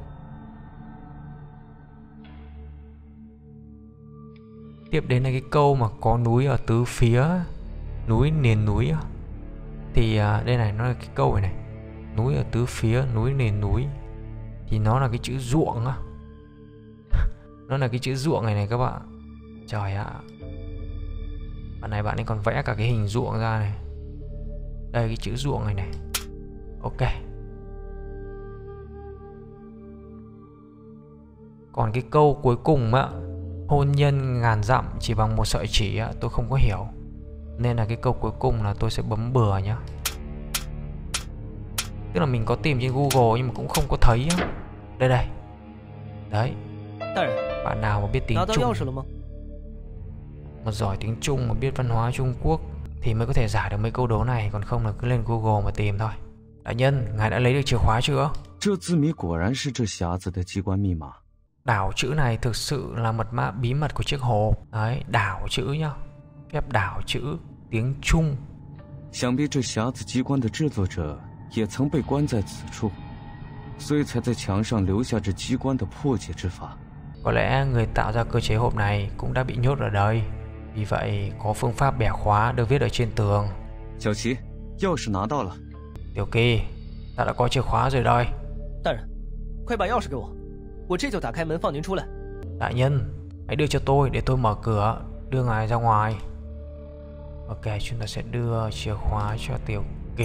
Tiếp đến là cái câu mà có núi ở tứ phía, núi nền núi. Thì à, đây này nó là cái câu này này, núi ở tứ phía, núi nền núi. Thì nó là cái chữ ruộng á. Nó là cái chữ ruộng này này các bạn. Trời ạ, bạn này bạn ấy còn vẽ cả cái hình ruộng ra này. Đây cái chữ ruộng này này. Ok. Còn cái câu cuối cùng á, hôn nhân ngàn dặm chỉ bằng một sợi chỉ á, tôi không có hiểu. Nên là cái câu cuối cùng là tôi sẽ bấm bừa nhá. Tức là mình có tìm trên Google nhưng mà cũng không có thấy á. Đây đây. Đấy. Bạn nào mà biết tiếng Trung, mà giỏi tiếng Trung mà biết văn hóa Trung Quốc thì mới có thể giải được mấy câu đố này. Còn không là cứ lên Google mà tìm thôi. Đại nhân, ngài đã lấy được chìa khóa chưa?
这字谜果然是这匣子的机关密码。
Đảo chữ này thực sự là mật mã bí mật của chiếc hộp. Đấy, đảo chữ nhá. Phép đảo chữ tiếng Trung.
想必这匣子机关的制作者也曾被关在此处，所以才在墙上留下这机关的破解之法。
Có lẽ người tạo ra cơ chế hộp này cũng đã bị nhốt ở đây. Vì vậy có phương pháp bẻ khóa được viết ở trên tường.
小齐，钥匙拿到了。
Tiểu Kỳ, ta đã có chìa khóa rồi đây.
大人，快把钥匙给我，我这就打开门放您出来。
Đại nhân, hãy đưa cho tôi để tôi mở cửa, đưa ngài ra ngoài. Ok, chúng ta sẽ đưa chìa khóa cho Tiểu Kỳ.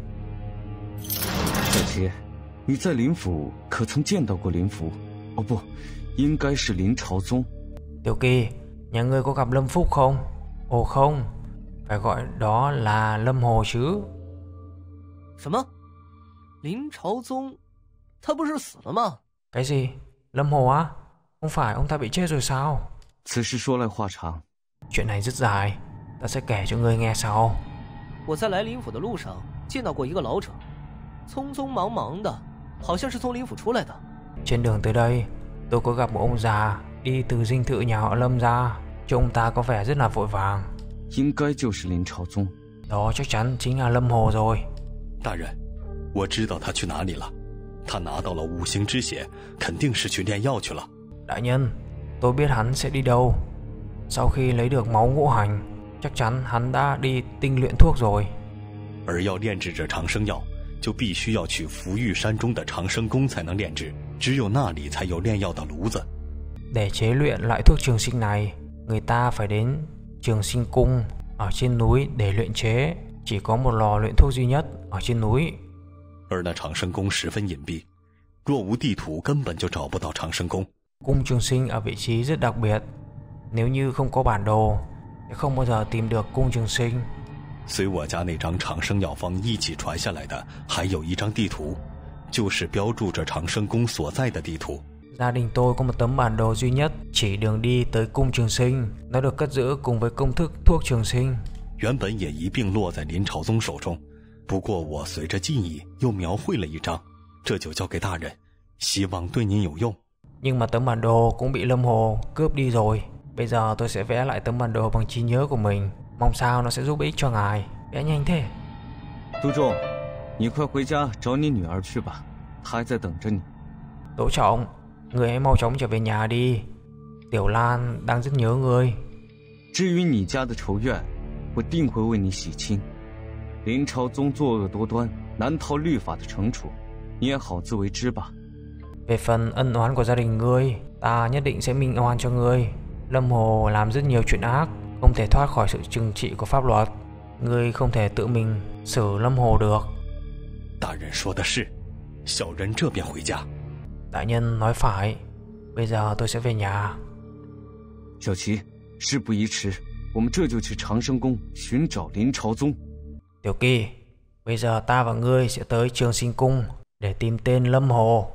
小齐，你在林府可曾见到过林福？哦不，应该是林朝宗。
Tiểu Kỳ, nhà ngươi có gặp Lâm Phúc không? Ồ không, phải gọi đó là Lâm Hồ chứ.
什么？林朝宗，他不是死了吗？
Cái gì? Lâm Hồ á? Không phải ông ta bị chết rồi sao?
此事说来话长，
Chuyện này rất dài, ta sẽ kể cho ngươi nghe sau.
我在来林府的路上见到过一个老者，匆匆忙忙的，好像是从林府出来的。
Trên đường tới đây, tôi có gặp một ông già đi từ dinh thự nhà họ Lâm ra. Trông ông ta có vẻ rất là vội vàng.
应该就是林朝宗。
Đó chắc chắn chính là Lâm Hồ rồi.
大人，我知道他去哪里了。他拿到了五行之血，肯定是去炼药去了。
Đại nhân, tôi biết hắn sẽ đi đâu. Sau khi lấy được máu ngũ hành, chắc chắn hắn đã đi tinh luyện thuốc rồi.
而要炼制这长生药，就必须要去福玉山中的长生宫才能炼制，只有那里才有炼药的炉子。
Để chế luyện loại thuốc trường sinh này, người ta phải đến Trường Sinh Cung ở trên núi để luyện chế. Chỉ có một lò luyện thuốc duy nhất ở trên núi.
而那长生宫十分隐蔽，若无地图根本就找不到长生宫。
Cung Trường Sinh ở vị trí rất đặc biệt. Nếu như không có bản đồ, sẽ không bao giờ tìm được Cung Trường Sinh.
随我家那张长生药方一起传下来的，还有一张地图，就是标注着长生宫所在的地图。
Gia đình tôi có một tấm bản đồ duy nhất chỉ đường đi tới Cung Trường Sinh. Nó được cất giữ cùng với công thức thuốc trường sinh.
原本也一并落在林朝宗手中，不过我随着记忆又描绘了一张，这就交给大人，希望对您有用。
Nhưng mà tấm bản đồ cũng bị Lâm Hồ cướp đi rồi. Bây giờ tôi sẽ vẽ lại tấm bản đồ bằng trí nhớ của mình. Mong sao nó sẽ giúp ích cho ngài. Vẽ nhanh thế.
督众，你快回家找你女儿去吧，她还在等着你。
Tổ trọng, người hãy mau chóng trở về nhà đi. Tiểu Lan đang rất nhớ người.
至于你家的仇怨，我定会为你洗清。林朝宗作恶多端，难逃律法的惩处，你也好自为之吧。
Về phần ân oán của gia đình ngươi, ta nhất định sẽ minh oan cho ngươi. Lâm Hồ làm rất nhiều chuyện ác, không thể thoát khỏi sự trừng trị của pháp luật. Ngươi không thể tự mình xử Lâm Hồ được.
大人说的是，小人这便回家。
Đại nhân nói phải. Bây giờ tôi sẽ về nhà.
小琪，事不宜迟，我们这就去长生宫寻找林朝宗。
Tiểu Kỳ, bây giờ ta và ngươi sẽ tới Trường Sinh Cung để tìm tên Lâm Hồ.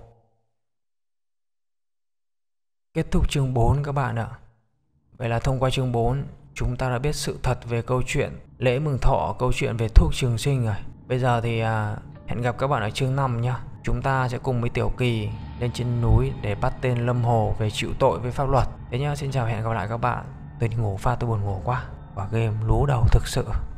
Kết thúc chương bốn các bạn ạ. Vậy là thông qua chương bốn, chúng ta đã biết sự thật về câu chuyện lễ mừng thọ, câu chuyện về thuốc trường sinh rồi. Bây giờ thì à, hẹn gặp các bạn ở chương năm nhé. Chúng ta sẽ cùng với Tiểu Kỳ lên trên núi để bắt tên Lâm Hồ về chịu tội với pháp luật. Thế nhá, xin chào hẹn gặp lại các bạn. Tôi đi ngủ pha tôi buồn ngủ quá. Và game lú đầu thực sự.